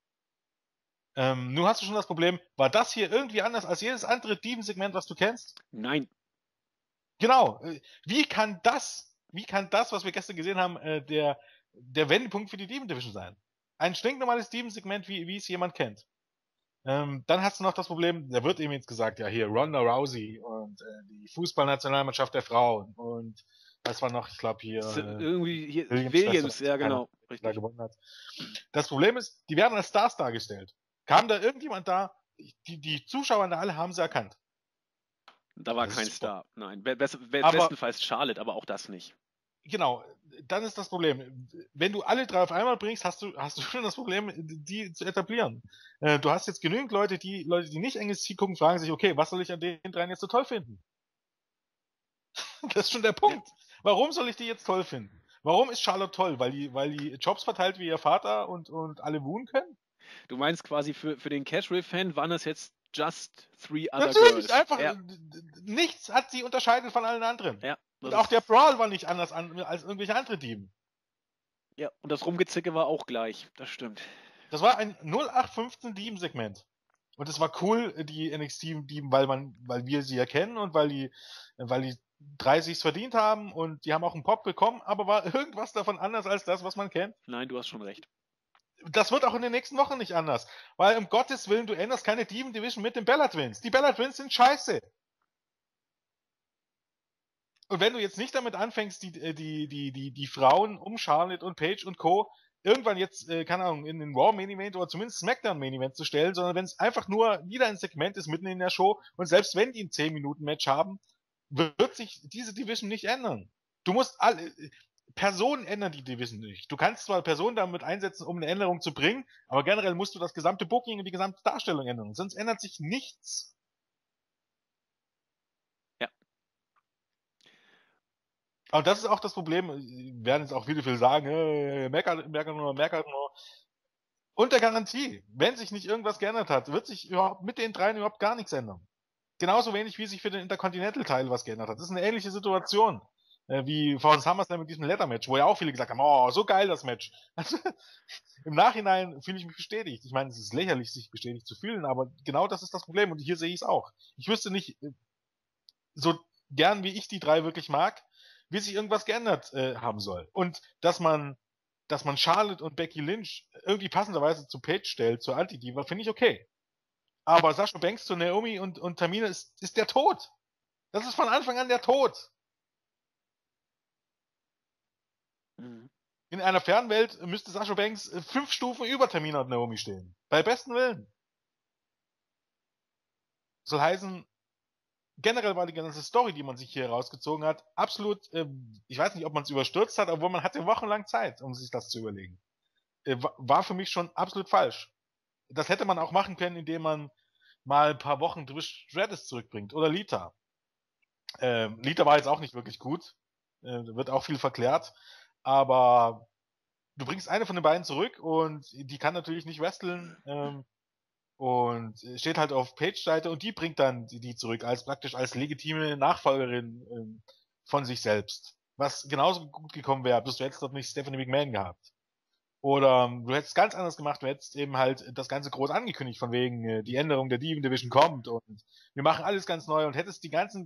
Nun hast du schon das Problem, war das hier irgendwie anders als jedes andere Diven-Segment, was du kennst? Nein. Genau. Wie kann das, was wir gestern gesehen haben, der Wendepunkt für die Diven-Division sein? Ein stinknormales Diven-Segment, wie es jemand kennt. Dann hast du noch das Problem, da wird eben jetzt gesagt, ja hier Ronda Rousey und die Fußballnationalmannschaft der Frauen und was war noch, ich glaube hier irgendwie hier Williams, ja genau, richtig. da gewonnen hat. Das Problem ist, die werden als Stars dargestellt. Kam da irgendjemand da, die Zuschauer da alle haben sie erkannt. Da war kein Star. Nein, bestenfalls Charlotte, aber auch das nicht. Genau, dann ist das Problem. Wenn du alle drei auf einmal bringst, hast du schon das Problem, die zu etablieren. Du hast jetzt genügend Leute, die nicht NXT gucken, fragen sich, okay, was soll ich an den dreien jetzt so toll finden? Das ist schon der Ja. Punkt. Warum soll ich die jetzt toll finden? Warum ist Charlotte toll? Weil die Jobs verteilt wie ihr Vater und alle wohnen können? Du meinst quasi für den Casual-Fan waren das jetzt just three other Natürlich, girls. einfach Ja, nichts hat sie unterscheidet von allen anderen. ja, Und das auch der ist, Brawl war nicht anders als irgendwelche andere Teams. ja, und das Rumgezicke war auch gleich, das stimmt. Das war ein 0815 Diem-Segment. Und es war cool, die NXT-Diem, weil wir sie erkennen und weil die 30 verdient haben und die haben auch einen Pop bekommen, aber war irgendwas davon anders als das, was man kennt? Nein, du hast schon recht. Das wird auch in den nächsten Wochen nicht anders. Weil um Gottes Willen, du änderst keine Demon Division mit den Bella Twins. Die Bella Twins sind scheiße. Und wenn du jetzt nicht damit anfängst, die Frauen um Charlotte und Paige und Co. irgendwann jetzt, keine Ahnung, in den Raw Main Event oder zumindest SmackDown Main Event zu stellen, sondern wenn es einfach nur wieder ein Segment ist mitten in der Show und selbst wenn die ein 10 Minuten Match haben, wird sich diese Division nicht ändern. Du musst alle, Personen ändern die Division nicht. Du kannst zwar Personen damit einsetzen, um eine Änderung zu bringen, aber generell musst du das gesamte Booking und die gesamte Darstellung ändern. Sonst ändert sich nichts. Ja, Aber das ist auch das Problem, werden jetzt auch viele sagen, meckert nur. Unter Garantie, wenn sich nicht irgendwas geändert hat, wird sich überhaupt mit den dreien überhaupt gar nichts ändern. Genauso wenig, wie sich für den Intercontinental-Teil was geändert hat. Das ist eine ähnliche Situation. Wie vor SummerSlam mit diesem Leather-Match, wo ja auch viele gesagt haben, oh, so geil das Match. Also, im Nachhinein fühle ich mich bestätigt. Ich meine, es ist lächerlich, sich bestätigt zu fühlen, aber genau das ist das Problem und hier sehe ich es auch. Ich wüsste nicht, so gern wie ich die drei wirklich mag, wie sich irgendwas geändert haben soll. Und dass man Charlotte und Becky Lynch irgendwie passenderweise zu Paige stellt, zur Anti-Diva, finde ich okay. Aber Sasha Banks zu Naomi und Tamina ist der Tod. Das ist von Anfang an der Tod. mhm. In einer Fernwelt müsste Sasha Banks 5 Stufen über Tamina und Naomi stehen. Bei besten Willen. Soll heißen, generell war die ganze Story, die man sich hier rausgezogen hat, absolut, ich weiß nicht, ob man es überstürzt hat, obwohl man hatte wochenlang Zeit, um sich das zu überlegen. War für mich schon absolut falsch. Das hätte man auch machen können, indem man mal ein paar Wochen Trish Stratus zurückbringt. Oder Lita. Lita war jetzt auch nicht wirklich gut. Wird auch viel verklärt. Aber du bringst eine von den beiden zurück und die kann natürlich nicht wresteln. Und steht halt auf Page-Seite und die bringt dann die zurück als praktisch als legitime Nachfolgerin von sich selbst. Was genauso gut gekommen wäre, bloß du hättest dort nicht Stephanie McMahon gehabt. Oder du hättest ganz anders gemacht, du hättest eben halt das Ganze groß angekündigt, von wegen die Änderung der Demon Division kommt und wir machen alles ganz neu und hättest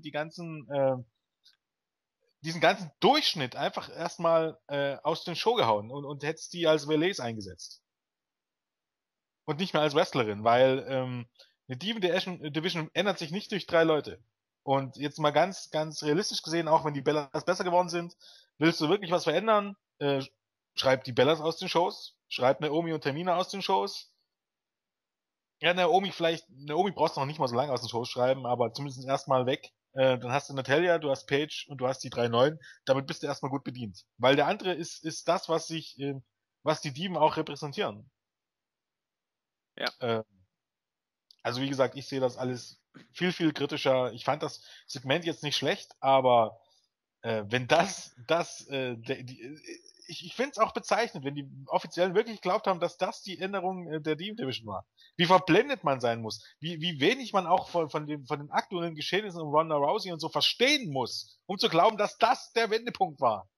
diesen ganzen Durchschnitt einfach erstmal aus den Show gehauen und hättest die als Relais eingesetzt. Und nicht mehr als Wrestlerin, weil eine Division ändert sich nicht durch 3 Leute. Und jetzt mal ganz realistisch gesehen, auch wenn die Bellas besser geworden sind, willst du wirklich was verändern? Schreib die Bellas aus den Shows, schreib Naomi und Tamina aus den Shows. Ja, Naomi brauchst du noch nicht mal so lange aus den Shows schreiben, aber zumindest erstmal weg. Dann hast du Natalia, du hast Paige und du hast die 3 Neuen. Damit bist du erstmal gut bedient. Weil der andere ist das, was die Dieben auch repräsentieren. Ja. Äh, Also wie gesagt, ich sehe das alles viel kritischer. Ich fand das Segment jetzt nicht schlecht, aber wenn ich finde es auch bezeichnend, wenn die Offiziellen wirklich geglaubt haben, dass das die Änderung der Demon Division war. Wie verblendet man sein muss, wie wenig man auch von den aktuellen Geschehnissen um Ronda Rousey und so verstehen muss, um zu glauben, dass das der Wendepunkt war.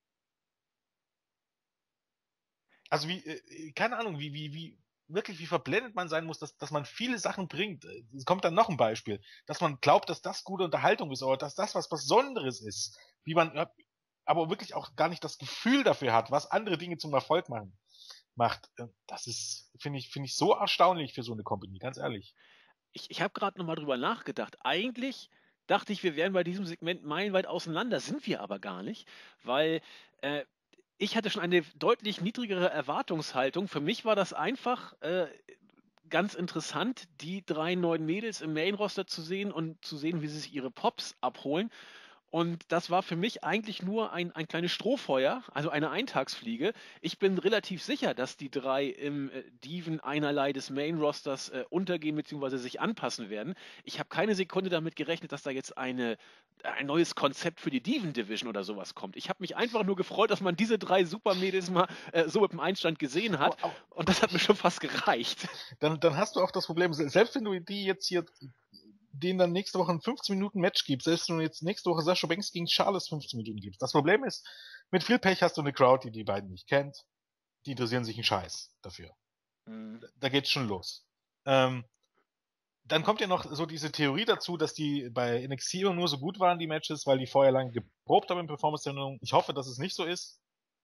Also keine Ahnung, wirklich wie verblendet man sein muss, dass man viele Sachen bringt. Es kommt dann noch ein Beispiel, dass man glaubt, dass das gute Unterhaltung ist oder dass das was Besonderes ist, wie man aber wirklich auch gar nicht das Gefühl dafür hat, was andere Dinge zum Erfolg macht. Das ist, finde ich so erstaunlich für so eine Company, ganz ehrlich. Ich habe gerade nochmal drüber nachgedacht. Eigentlich dachte ich, wir wären bei diesem Segment meilenweit auseinander, sind wir aber gar nicht, weil äh, ich hatte schon eine deutlich niedrigere Erwartungshaltung. Für mich war das einfach ganz interessant, die 3 neuen Mädels im Main-Roster zu sehen und zu sehen, wie sie sich ihre Pops abholen. Und das war für mich eigentlich nur ein kleines Strohfeuer, also eine Eintagsfliege. Ich bin relativ sicher, dass die drei im Diven einerlei des Main-Rosters untergehen bzw. sich anpassen werden. Ich habe keine Sekunde damit gerechnet, dass da jetzt ein neues Konzept für die Diven-Division oder sowas kommt. Ich habe mich einfach nur gefreut, dass man diese drei Supermädels mal so mit dem Einstand gesehen hat. Und das hat mir schon fast gereicht. Dann hast du auch das Problem, selbst wenn du die jetzt hier denen dann nächste Woche ein 15 Minuten Match gibst, selbst wenn du jetzt nächste Woche Sasha Banks gegen Charles 15 Minuten gibst. Das Problem ist, mit viel Pech hast du eine Crowd, die die beiden nicht kennt. Die interessieren sich einen Scheiß dafür. Da geht's schon los. Dann kommt ja noch so diese Theorie dazu, dass die bei NXT immer nur so gut waren, die Matches, weil die vorher lange geprobt haben in Performance-Sendungen. Ich hoffe, dass es nicht so ist.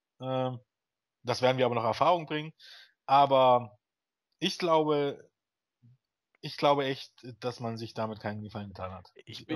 Das werden wir aber noch Erfahrung bringen. Aber ich glaube echt, dass man sich damit keinen Gefallen getan hat.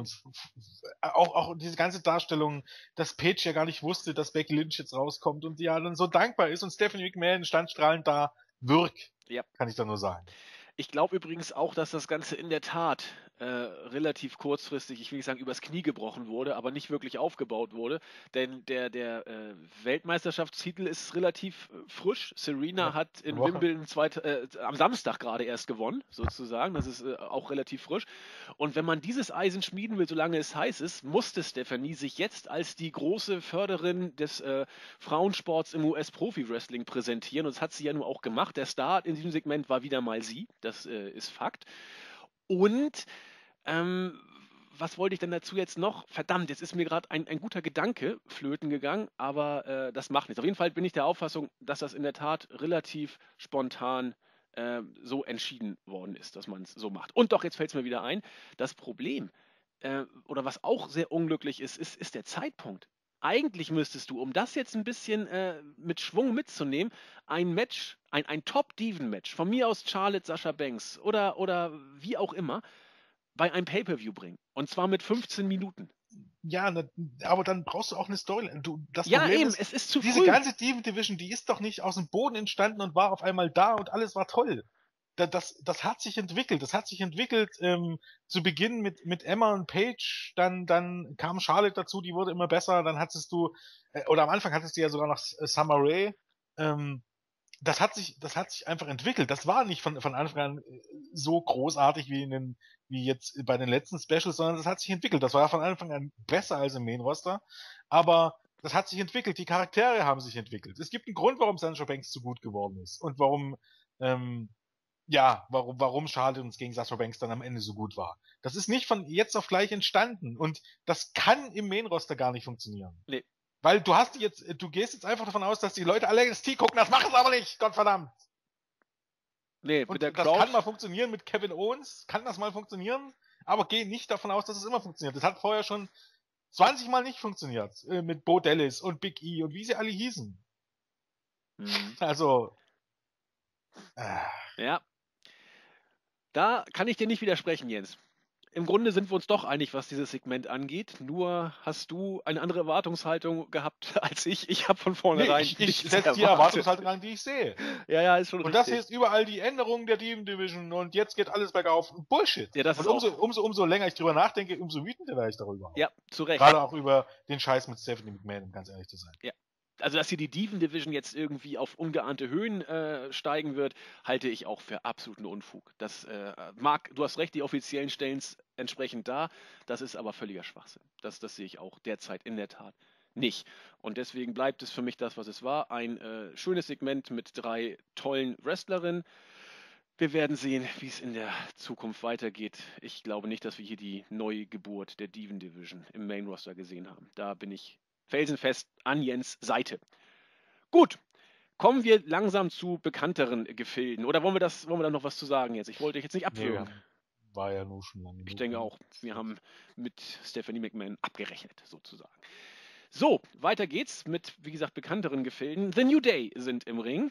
Auch diese ganze Darstellung, dass Paige ja gar nicht wusste, dass Becky Lynch jetzt rauskommt und die ja dann so dankbar ist und Stephanie McMahon stand strahlend da, kann ich da nur sagen. Ich glaube übrigens auch, dass das Ganze in der Tat relativ kurzfristig, ich will nicht sagen übers Knie gebrochen wurde, aber nicht wirklich aufgebaut wurde, denn der Weltmeisterschaftstitel ist relativ frisch. Serena hat in Wimbledon am Samstag gerade erst gewonnen, sozusagen. Das ist auch relativ frisch. Und wenn man dieses Eisen schmieden will, solange es heiß ist, musste Stephanie sich jetzt als die große Förderin des Frauensports im US-Profi-Wrestling präsentieren. Und das hat sie ja nun auch gemacht. Der Star in diesem Segment war wieder mal sie. Das ist Fakt. Und was wollte ich denn dazu jetzt noch? Verdammt, jetzt ist mir gerade ein guter Gedanke flöten gegangen, aber das macht nichts. Auf jeden Fall bin ich der Auffassung, dass das in der Tat relativ spontan so entschieden worden ist, dass man es so macht. Und doch, jetzt fällt es mir wieder ein, das Problem, oder was auch sehr unglücklich ist der Zeitpunkt. Eigentlich müsstest du, um das jetzt ein bisschen mit Schwung mitzunehmen, ein Match, ein Top-Diven-Match, von mir aus Charlotte, Sasha Banks oder wie auch immer, bei einem Pay-Per-View bringen. Und zwar mit 15 Minuten. Ja, aber dann brauchst du auch eine Story. Das Ja, Problem eben, ist, es ist zu diese früh. ganze Diven Division, die ist doch nicht aus dem Boden entstanden und war auf einmal da und alles war toll. Das hat sich entwickelt. Das hat sich entwickelt zu Beginn mit Emma und Paige, dann kam Charlotte dazu, die wurde immer besser, dann hattest du, oder am Anfang hattest du ja sogar noch Summer Rae. Das hat sich einfach entwickelt. Das war nicht von Anfang an so großartig wie jetzt bei den letzten Specials, sondern das hat sich entwickelt. Das war von Anfang an besser als im Main Roster, aber das hat sich entwickelt. Die Charaktere haben sich entwickelt. Es gibt einen Grund, warum Sasha Banks so gut geworden ist und warum Charlotte uns gegen Sasha Banks dann am Ende so gut war. Das ist nicht von jetzt auf gleich entstanden und das kann im Main Roster gar nicht funktionieren. Nee. Weil du gehst jetzt einfach davon aus, dass die Leute alle NXT gucken, das machen sie aber nicht, Gottverdammt. Nee, und das kann mal funktionieren mit Kevin Owens, kann das mal funktionieren, aber geh nicht davon aus, dass es immer funktioniert. Das hat vorher schon 20 Mal nicht funktioniert, mit Bo Dallas und Big E und wie sie alle hießen. Also, ja. Da kann ich dir nicht widersprechen, Jens. Im Grunde sind wir uns doch einig, was dieses Segment angeht. Nur hast du eine andere Erwartungshaltung gehabt als ich. Ich habe von vornherein ich setze die Erwartungshaltung an, die ich sehe. Ja, ist schon und richtig. Und das hier ist überall die Änderung der Team Division und jetzt geht alles bergauf. Bullshit. Ja, das und ist umso länger ich drüber nachdenke, umso wütender werde ich darüber. Ja, zu Recht. Gerade auch über den Scheiß mit Stephanie McMahon, um ganz ehrlich zu sein. Ja. Also, dass hier die Diven-Division jetzt irgendwie auf ungeahnte Höhen steigen wird, halte ich auch für absoluten Unfug. Das du hast recht, die offiziellen stellen es entsprechend dar. Das ist aber völliger Schwachsinn. Das sehe ich auch derzeit in der Tat nicht. Und deswegen bleibt es für mich das, was es war. Ein schönes Segment mit 3 tollen Wrestlerinnen. Wir werden sehen, wie es in der Zukunft weitergeht. Ich glaube nicht, dass wir hier die Neugeburt der Diven-Division im Main-Roster gesehen haben. Da bin ich felsenfest an Jens Seite. Gut, kommen wir langsam zu bekannteren Gefilden. Oder wollen wir da noch was zu sagen jetzt? Ich wollte dich jetzt nicht abwürgen. Nee, war ja nur schon lange. Ich denke auch, wir haben mit Stephanie McMahon abgerechnet, sozusagen. So, weiter geht's mit, wie gesagt, bekannteren Gefilden. The New Day sind im Ring.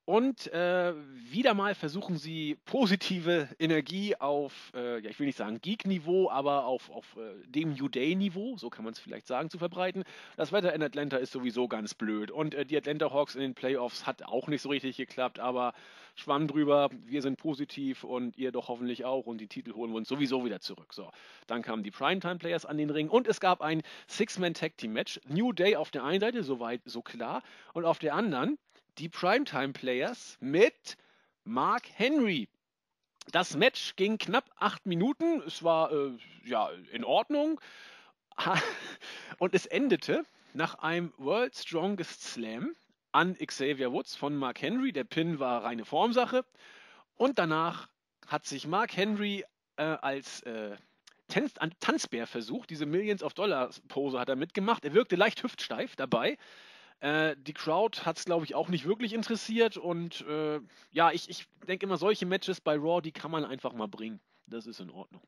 Und wieder mal versuchen sie positive Energie auf, ja, ich will nicht sagen Geek-Niveau, aber auf dem New Day-Niveau, so kann man es vielleicht sagen, zu verbreiten. Das Wetter in Atlanta ist sowieso ganz blöd. Und die Atlanta Hawks in den Playoffs hat auch nicht so richtig geklappt, aber schwamm drüber, wir sind positiv und ihr doch hoffentlich auch und die Titel holen wir uns sowieso wieder zurück. So, dann kamen die Primetime-Players an den Ring und es gab ein Six-Man-Tag-Team-Match. New Day auf der einen Seite, soweit so klar, und auf der anderen die Primetime Players mit Mark Henry. Das Match ging knapp 8 Minuten. Es war ja in Ordnung. Und es endete nach einem World Strongest Slam an Xavier Woods von Mark Henry. Der Pin war reine Formsache. Und danach hat sich Mark Henry als Tanzbär versucht. Diese Millions of Dollars Pose hat er mitgemacht. Er wirkte leicht hüftsteif dabei. Die Crowd hat es, glaube ich, auch nicht wirklich interessiert. Und ja, ich denke immer, solche Matches bei Raw, die kann man einfach mal bringen. Das ist in Ordnung.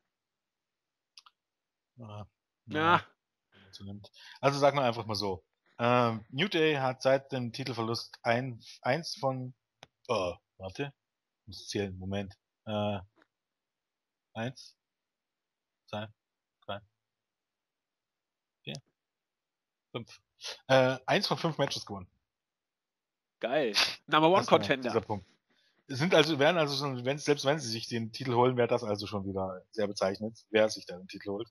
Ja, Ja, also sagen wir einfach mal so. New Day hat seit dem Titelverlust eins von, warte, muss zählen, Moment. Eins, zwei, drei, vier, fünf. Eins von 5 Matches gewonnen. geil. Number One Erstmal Contender. dieser Punkt. Wären also schon, selbst wenn sie sich den Titel holen, wäre das also schon wieder sehr bezeichnet, wer sich da den Titel holt.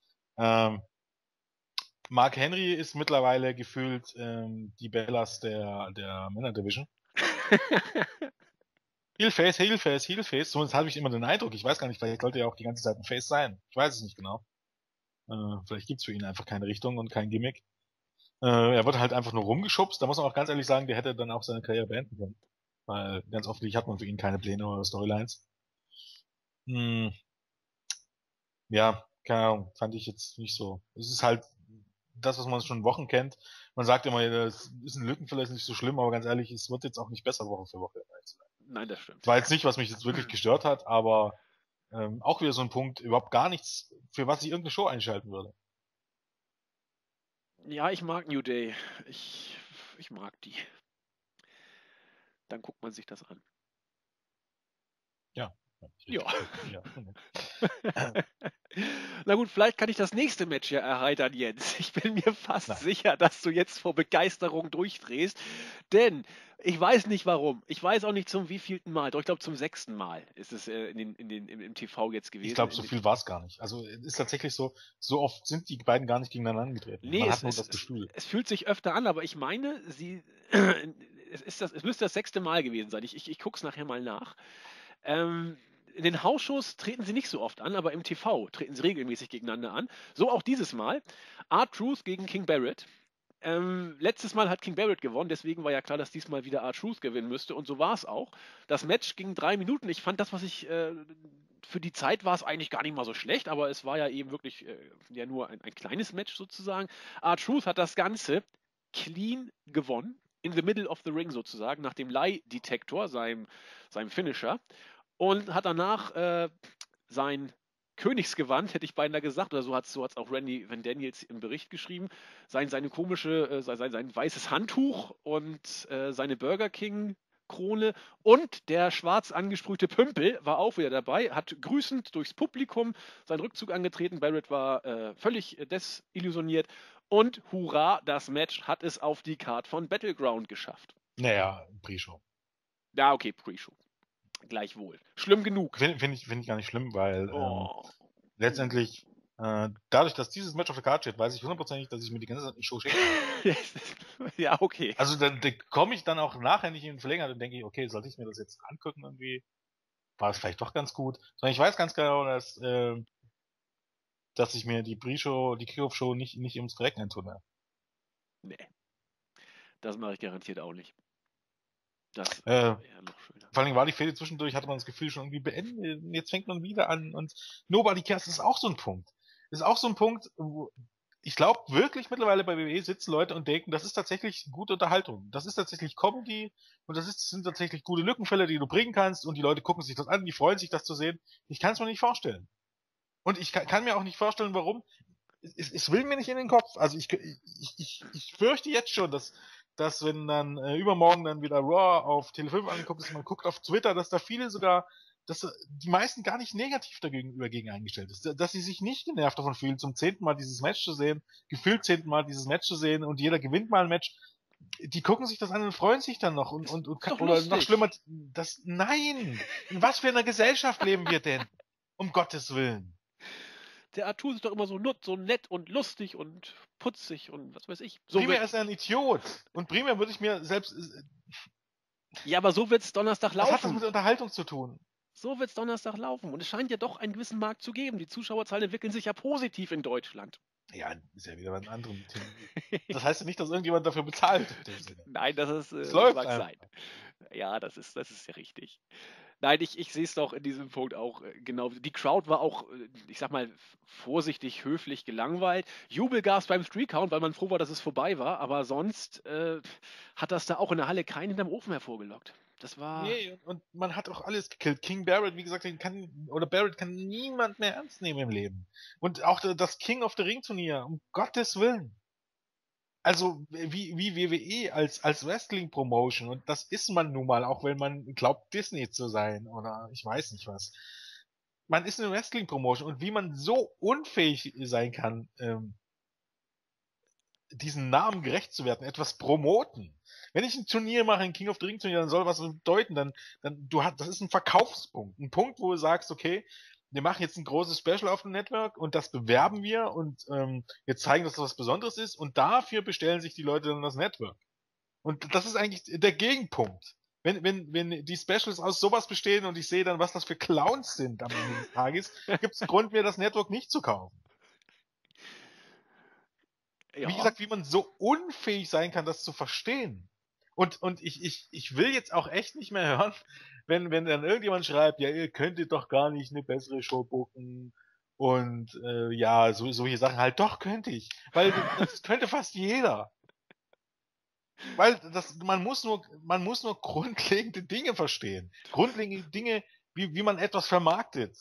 Mark Henry ist mittlerweile gefühlt die Bellas der Männer-Division. Heelface, Heelface, Heelface. Zumindest habe ich immer den Eindruck. Ich weiß gar nicht, vielleicht sollte er auch die ganze Zeit ein Face sein. Ich weiß es nicht genau. Vielleicht gibt's für ihn einfach keine Richtung und kein Gimmick. Er wird halt einfach nur rumgeschubst. Da muss man auch ganz ehrlich sagen, der hätte dann auch seine Karriere beenden können. Weil ganz offensichtlich hat man für ihn keine Pläne oder Storylines. Ja, keine Ahnung, fand ich jetzt nicht so. Es ist halt das, was man schon Wochen kennt. Man sagt immer, das ist ein Lückenfüller, ist nicht so schlimm, aber ganz ehrlich, es wird jetzt auch nicht besser Woche für Woche. Nein, das stimmt. War jetzt nicht, was mich jetzt wirklich gestört hat, aber auch wieder so ein Punkt, überhaupt gar nichts, für was ich irgendeine Show einschalten würde. Ja, ich mag New Day. Ich mag die. Dann guckt man sich das an. Ja. Ja. Ja. Na gut, vielleicht kann ich das nächste Match ja erheitern, Jens. Ich bin mir fast Nein. sicher, dass du jetzt vor Begeisterung durchdrehst. Denn ich weiß nicht warum. Ich weiß auch nicht zum wievielten Mal. Doch ich glaube zum 6. Mal ist es im TV jetzt gewesen. Ich glaube, so viel war es gar nicht. Also es ist tatsächlich so oft sind die beiden gar nicht gegeneinander angetreten. Nee, Man hat nur das Gefühl. Es fühlt sich öfter an, aber ich meine, es müsste das 6. Mal gewesen sein. Ich gucke es nachher mal nach. In den Hausshows treten sie nicht so oft an, aber im TV treten sie regelmäßig gegeneinander an. So auch dieses Mal. R-Truth gegen King Barrett. Letztes Mal hat King Barrett gewonnen, deswegen war ja klar, dass diesmal wieder R-Truth gewinnen müsste und so war es auch. Das Match ging 3 Minuten. Ich fand das, für die Zeit war es eigentlich gar nicht mal so schlecht, aber es war ja eben wirklich ja nur ein kleines Match sozusagen. R-Truth hat das Ganze clean gewonnen, in the middle of the ring sozusagen, nach dem Lie-Detektor, seinem Finisher, und hat danach sein Königsgewand, hätte ich beinahe gesagt, oder so hat es auch Randy Van Daniels im Bericht geschrieben, sein weißes Handtuch und seine Burger King Krone und der schwarz angesprühte Pümpel war auch wieder dabei, hat grüßend durchs Publikum seinen Rückzug angetreten. Barrett war völlig desillusioniert und hurra, das Match hat es auf die Card von Battleground geschafft. Naja, Pre-Show. Ja, okay, Pre-Show. Gleichwohl. Schlimm genug. Finde ich gar nicht schlimm, weil letztendlich dadurch, dass dieses Match auf der Karte steht, weiß ich hundertprozentig, dass ich mir die ganze Zeit eine Show schicke. Ja, okay. Also da komme ich dann auch nachher nicht in den Verlegenheit und denke ich, okay, sollte ich mir das jetzt angucken irgendwie? War es vielleicht doch ganz gut. Sondern ich weiß ganz genau, dass ich mir die Pre-Show, die Kickoff-Show nicht ums Verrecken antue. Nee. Das mache ich garantiert auch nicht. Das wäre noch schöner. Vor allem war die Fehde zwischendurch, hatte man das Gefühl schon irgendwie beendet. Und jetzt fängt man wieder an und Nobody Cares ist auch so ein Punkt. Ist auch so ein Punkt, wo ich glaube wirklich mittlerweile bei WWE sitzen Leute und denken, das ist tatsächlich gute Unterhaltung. Das ist tatsächlich Comedy und sind tatsächlich gute Lückenfälle, die du bringen kannst und die Leute gucken sich das an, die freuen sich, das zu sehen. Ich kann es mir nicht vorstellen. Und ich kann mir auch nicht vorstellen, warum. Es will mir nicht in den Kopf. Also ich fürchte jetzt schon, dass dass wenn dann übermorgen dann wieder Raw auf Tele5 angeguckt ist, man guckt auf Twitter, dass da viele sogar, dass die meisten gar nicht negativ dagegen eingestellt ist. Dass sie sich nicht genervt davon fühlen, zum 10. Mal dieses Match zu sehen, gefühlt 10. Mal dieses Match zu sehen und jeder gewinnt mal ein Match. Die gucken sich das an und freuen sich dann noch und Ist doch oder lustig. noch schlimmer, nein! In was für einer Gesellschaft leben wir denn? Um Gottes Willen. Der Artur ist doch immer so nett und lustig und putzig und was weiß ich. Primär ist er ein Idiot. Und primär würde ich mir selbst. Ja, aber so wird's Donnerstag Was hat das laufen. mit Unterhaltung zu tun? So wird's Donnerstag laufen. Und es scheint ja doch einen gewissen Markt zu geben. Die Zuschauerzahlen entwickeln sich ja positiv in Deutschland. Ja, ist ja wieder bei einem anderen Thema. Das heißt ja nicht, dass irgendjemand dafür bezahlt. Nein, das läuft mag einfach. sein. Ja, das ist ja richtig. Nein, ich sehe es doch in diesem Punkt auch genau. Die Crowd war auch, ich sag mal, vorsichtig, höflich gelangweilt. Jubel gab's beim Streak-Count, weil man froh war, dass es vorbei war. Aber sonst hat das da auch in der Halle keinen hinterm Ofen hervorgelockt. Das war. Nee, und man hat auch alles gekillt. King Barrett, wie gesagt, Barrett kann niemand mehr ernst nehmen im Leben. Und auch das King of the Ring Turnier, um Gottes Willen. Also, wie WWE als Wrestling Promotion, und das ist man nun mal, auch wenn man glaubt, Disney zu sein, oder ich weiß nicht was. Man ist eine Wrestling Promotion, und wie man so unfähig sein kann, diesen Namen gerecht zu werden, etwas promoten. Wenn ich ein Turnier mache, ein King of the Ring Turnier, dann soll was bedeuten, das ist ein Verkaufspunkt. Ein Punkt, wo du sagst, okay, wir machen jetzt ein großes Special auf dem Network und das bewerben wir und wir zeigen, dass das was Besonderes ist und dafür bestellen sich die Leute dann das Network. Und das ist eigentlich der Gegenpunkt. Wenn die Specials aus sowas bestehen und ich sehe dann, was das für Clowns sind am Ende des Tages, gibt es einen Grund, mir das Network nicht zu kaufen. Ja. Wie gesagt, wie man so unfähig sein kann, das zu verstehen. Und ich will jetzt auch echt nicht mehr hören, wenn dann irgendjemand schreibt, ja, ihr könntet doch gar nicht eine bessere Show booken und ja, solche Sachen halt. Doch, könnte ich. Weil das könnte fast jeder. Weil man muss nur grundlegende Dinge verstehen. Grundlegende Dinge, wie man etwas vermarktet.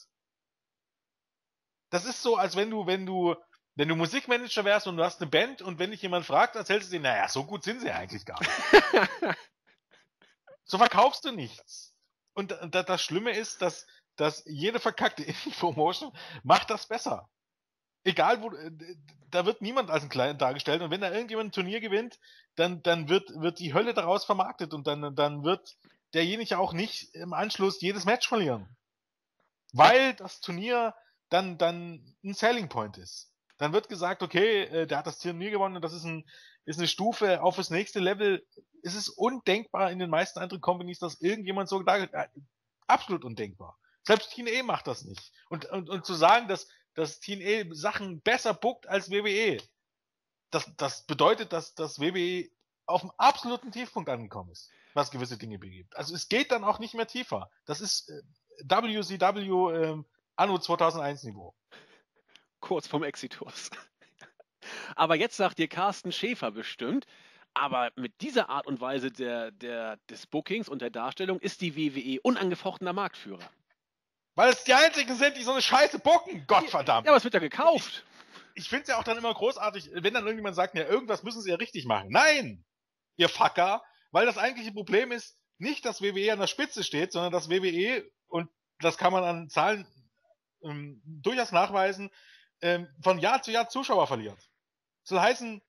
Das ist so, als wenn du Musikmanager wärst und du hast eine Band und wenn dich jemand fragt, erzählst du dir, naja, so gut sind sie eigentlich gar nicht. So verkaufst du nichts. Und das Schlimme ist, dass jede verkackte Indie-Promotion macht das besser. Egal wo, da wird niemand als ein Kleiner dargestellt und wenn da irgendjemand ein Turnier gewinnt, dann wird die Hölle daraus vermarktet und dann wird derjenige auch nicht im Anschluss jedes Match verlieren. Weil das Turnier dann ein Selling Point ist. Dann wird gesagt, okay, der hat das Turnier gewonnen und das ist eine Stufe auf das nächste Level. Es ist undenkbar in den meisten anderen Companies, dass irgendjemand so absolut undenkbar. Selbst TNA macht das nicht. Und zu sagen, dass TNA Sachen besser bookt als WWE, das bedeutet, dass WWE auf dem absoluten Tiefpunkt angekommen ist, was gewisse Dinge begibt. Also es geht dann auch nicht mehr tiefer. Das ist WCW Anno 2001 Niveau. Kurz vorm Exitus. Aber jetzt sagt dir Carsten Schäfer bestimmt, aber mit dieser Art und Weise des Bookings und der Darstellung ist die WWE unangefochtener Marktführer. Weil es die einzigen sind, die so eine Scheiße bucken, Gottverdammt. Ja, aber es wird ja gekauft. Ich finde es ja auch dann immer großartig, wenn dann irgendjemand sagt, ja, irgendwas müssen sie ja richtig machen. Nein, ihr Fucker, weil das eigentliche Problem ist nicht, dass WWE an der Spitze steht, sondern dass WWE, und das kann man an Zahlen durchaus nachweisen, von Jahr zu Jahr Zuschauer verliert. Das soll heißen,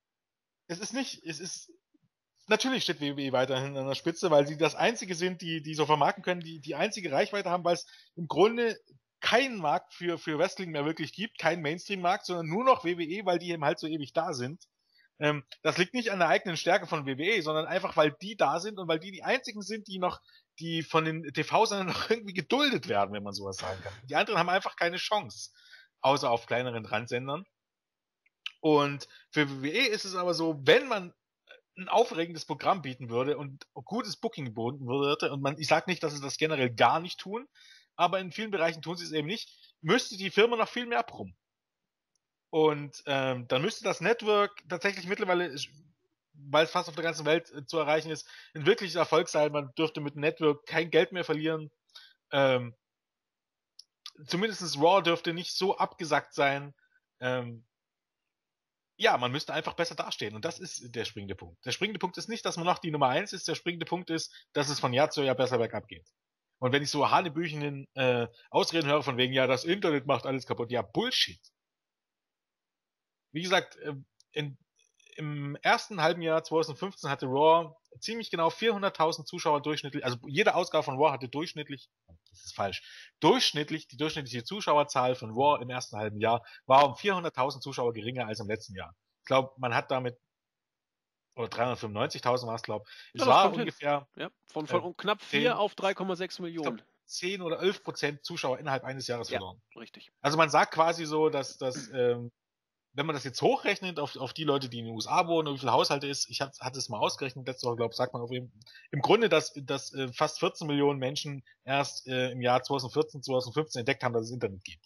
natürlich steht WWE weiterhin an der Spitze, weil sie das einzige sind, die so vermarkten können, die einzige Reichweite haben, weil es im Grunde keinen Markt für Wrestling mehr wirklich gibt, keinen Mainstream-Markt, sondern nur noch WWE, weil die eben halt so ewig da sind. Das liegt nicht an der eigenen Stärke von WWE, sondern einfach, weil die da sind und weil die einzigen sind, die von den TV-Sendern noch irgendwie geduldet werden, wenn man sowas sagen kann. Die anderen haben einfach keine Chance, außer auf kleineren Randsendern. Und für WWE ist es aber so, wenn man ein aufregendes Programm bieten würde und gutes Booking geboten würde, und ich sage nicht, dass sie das generell gar nicht tun, aber in vielen Bereichen tun sie es eben nicht, müsste die Firma noch viel mehr brummen. Und dann müsste das Network tatsächlich mittlerweile, weil es fast auf der ganzen Welt zu erreichen ist, ein wirkliches Erfolg sein. Man dürfte mit dem Network kein Geld mehr verlieren. Zumindest Raw dürfte nicht so abgesackt sein. Ja, man müsste einfach besser dastehen. Und das ist der springende Punkt. Der springende Punkt ist nicht, dass man noch die Nummer 1 ist. Der springende Punkt ist, dass es von Jahr zu Jahr besser bergab geht. Und wenn ich so hanebüchenen Ausreden höre von wegen, ja, das Internet macht alles kaputt. Ja, Bullshit. Wie gesagt, im ersten halben Jahr 2015 hatte Raw ziemlich genau 400.000 Zuschauer durchschnittlich, also jede Ausgabe von Raw hatte durchschnittlich, das ist falsch, die durchschnittliche Zuschauerzahl von Raw im ersten halben Jahr war um 400.000 Zuschauer geringer als im letzten Jahr. Ich glaube, man hat damit, oder 395.000 war es, glaube ich. Ja, Es das war kommt hin. ungefähr Ja, von äh, knapp 4 10, auf 3,6 ich glaube, Millionen. 10 oder 11% Zuschauer innerhalb eines Jahres Ja, verloren. richtig. Also man sagt quasi so, dass wenn man das jetzt hochrechnet auf die Leute, die in den USA wohnen und wie viele Haushalte ist, hatte es mal ausgerechnet, letzte Woche, glaube ich, sagt man im Grunde, dass fast 14 Millionen Menschen erst im Jahr 2014, 2015 entdeckt haben, dass es Internet gibt.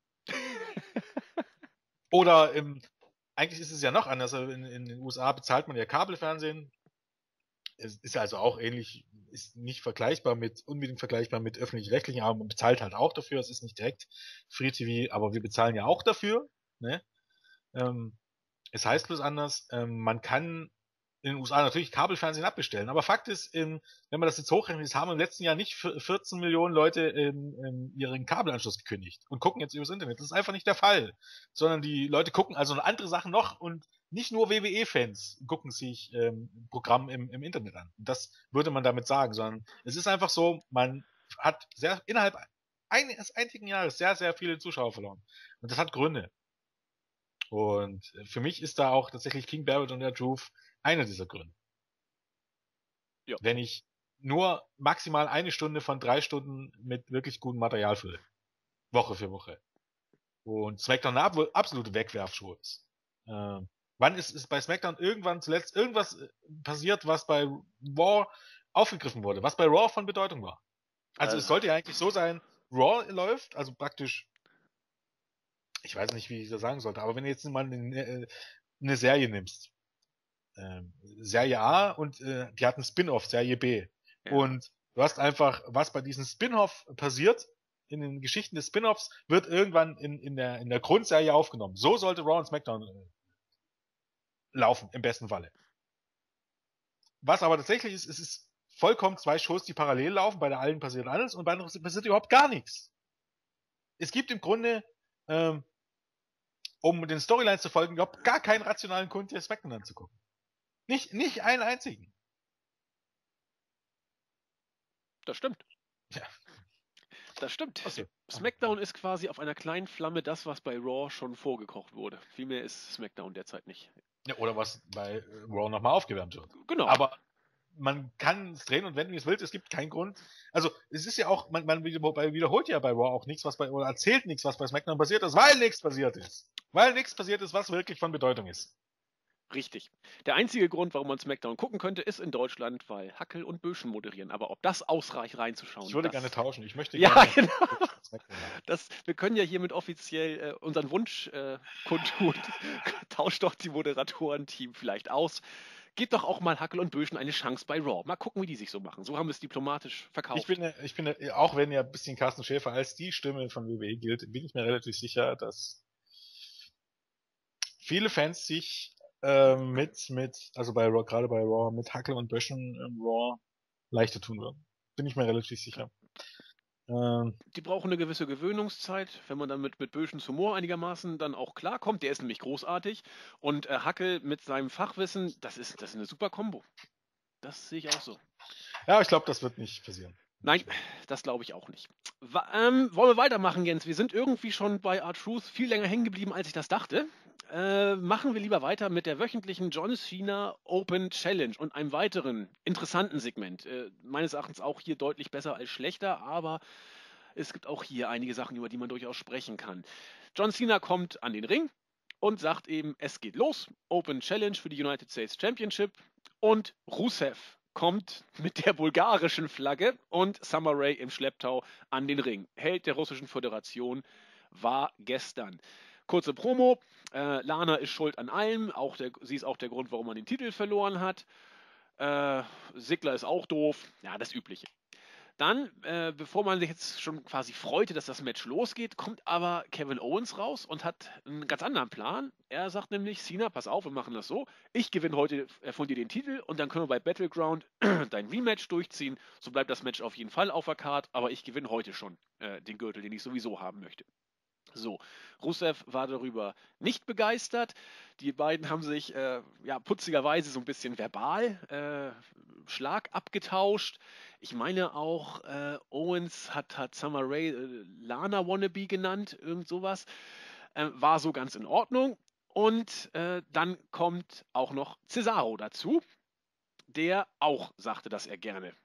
Oder eigentlich ist es ja noch anders. In den USA bezahlt man ja Kabelfernsehen. Es ist ja also auch ähnlich, ist nicht unbedingt vergleichbar mit öffentlich-rechtlichen, aber man bezahlt halt auch dafür. Es ist nicht direkt Free TV, aber wir bezahlen ja auch dafür. Ne? Ähm, Es heißt bloß anders, man kann in den USA natürlich Kabelfernsehen abbestellen, aber Fakt ist, wenn man das jetzt hochrechnet, es haben im letzten Jahr nicht 14 Millionen Leute ihren Kabelanschluss gekündigt und gucken jetzt übers Internet. Das ist einfach nicht der Fall, sondern die Leute gucken also andere Sachen noch und nicht nur WWE-Fans gucken sich Programm im Internet an. Und das würde man damit sagen, sondern es ist einfach so, man hat innerhalb eines einzigen Jahres sehr, sehr viele Zuschauer verloren. Und das hat Gründe. Und für mich ist da auch tatsächlich King Barrett und der Truth einer dieser Gründe. Ja. Wenn ich nur maximal eine Stunde von 3 Stunden mit wirklich gutem Material fülle. Woche für Woche. Und SmackDown eine absolute Wegwerfschuhe ist. Wann ist bei SmackDown irgendwann zuletzt irgendwas passiert, was bei Raw aufgegriffen wurde, was bei Raw von Bedeutung war? Also es sollte ja eigentlich so sein, Raw läuft, also praktisch, ich weiß nicht, wie ich das sagen sollte, aber wenn du jetzt mal eine Serie nimmst, Serie A und die hat einen Spin-off, Serie B. Ja. Und du hast einfach, was bei diesem Spin-off passiert, in den Geschichten des Spin-offs, wird irgendwann in der Grundserie aufgenommen. So sollte Raw und SmackDown laufen, im besten Falle. Was aber tatsächlich ist, es ist vollkommen 2 Shows, die parallel laufen, bei der einen passiert alles und bei der anderen passiert überhaupt gar nichts. Es gibt im Grunde, um den Storylines zu folgen, überhaupt gar keinen rationalen Grund, der SmackDown anzugucken. Nicht einen einzigen. Das stimmt. Ja. Das stimmt. Okay. SmackDown ist quasi auf einer kleinen Flamme das, was bei Raw schon vorgekocht wurde. Viel mehr ist SmackDown derzeit nicht. Ja, oder was bei Raw nochmal aufgewärmt wird. Genau. Aber man kann es drehen und wenden, wie es will. Es gibt keinen Grund. Also, es ist ja auch, man wiederholt ja bei Raw auch nichts, oder erzählt nichts, was bei SmackDown passiert ist, weil nichts passiert ist. Weil nichts passiert ist, was wirklich von Bedeutung ist. Richtig. Der einzige Grund, warum man SmackDown gucken könnte, ist in Deutschland, weil Hackel und Böschen moderieren. Aber ob das ausreicht, reinzuschauen. Ich würde gerne tauschen. Ich möchte Ja, gerne. genau. Wir können ja hiermit offiziell unseren Wunsch kundtun. Tauscht doch die Moderatorenteam vielleicht aus. Gebt doch auch mal Hackel und Böschen eine Chance bei Raw. Mal gucken, wie die sich so machen. So haben wir es diplomatisch verkauft. Ich bin, auch wenn ja ein bisschen Carsten Schäfer als die Stimme von WWE gilt, bin ich mir relativ sicher, dass viele Fans sich also gerade bei Raw, mit Hackel und Böschen im Raw leichter tun würden. Bin ich mir relativ sicher. Die brauchen eine gewisse Gewöhnungszeit, wenn man dann mit Böschens Humor einigermaßen dann auch klarkommt. Der ist nämlich großartig. Und Hackel mit seinem Fachwissen, das ist eine super Kombo. Das sehe ich auch so. Ja, ich glaube, das wird nicht passieren. Nein, das glaube ich auch nicht. Wollen wir weitermachen, Jens? Wir sind irgendwie schon bei R-Truth viel länger hängen geblieben, als ich das dachte. Machen wir lieber weiter mit der wöchentlichen John Cena Open Challenge und einem weiteren interessanten Segment. Meines Erachtens auch hier deutlich besser als schlechter, aber es gibt auch hier einige Sachen, über die man durchaus sprechen kann. John Cena kommt an den Ring und sagt eben, es geht los. Open Challenge für die United States Championship. Und Rusev kommt mit der bulgarischen Flagge und Summer Rae im Schlepptau an den Ring. Held der russischen Föderation war gestern. Kurze Promo. Lana ist schuld an allem. Sie ist auch der Grund, warum man den Titel verloren hat. Sigler ist auch doof. Ja, das Übliche. Dann, bevor man sich jetzt schon quasi freute, dass das Match losgeht, kommt aber Kevin Owens raus und hat einen ganz anderen Plan. Er sagt nämlich, Cena, pass auf, wir machen das so. Ich gewinne heute von dir den Titel und dann können wir bei Battleground dein Rematch durchziehen. So bleibt das Match auf jeden Fall auf der Card, aber ich gewinne heute schon den Gürtel, den ich sowieso haben möchte. So, Rusev war darüber nicht begeistert. Die beiden haben sich ja, putzigerweise so ein bisschen verbal Schlag abgetauscht. Ich meine auch, Owens hat Summer Rae Lana Wannabe genannt, irgend sowas. War so ganz in Ordnung. Und dann kommt auch noch Cesaro dazu, der auch sagte, dass er gerne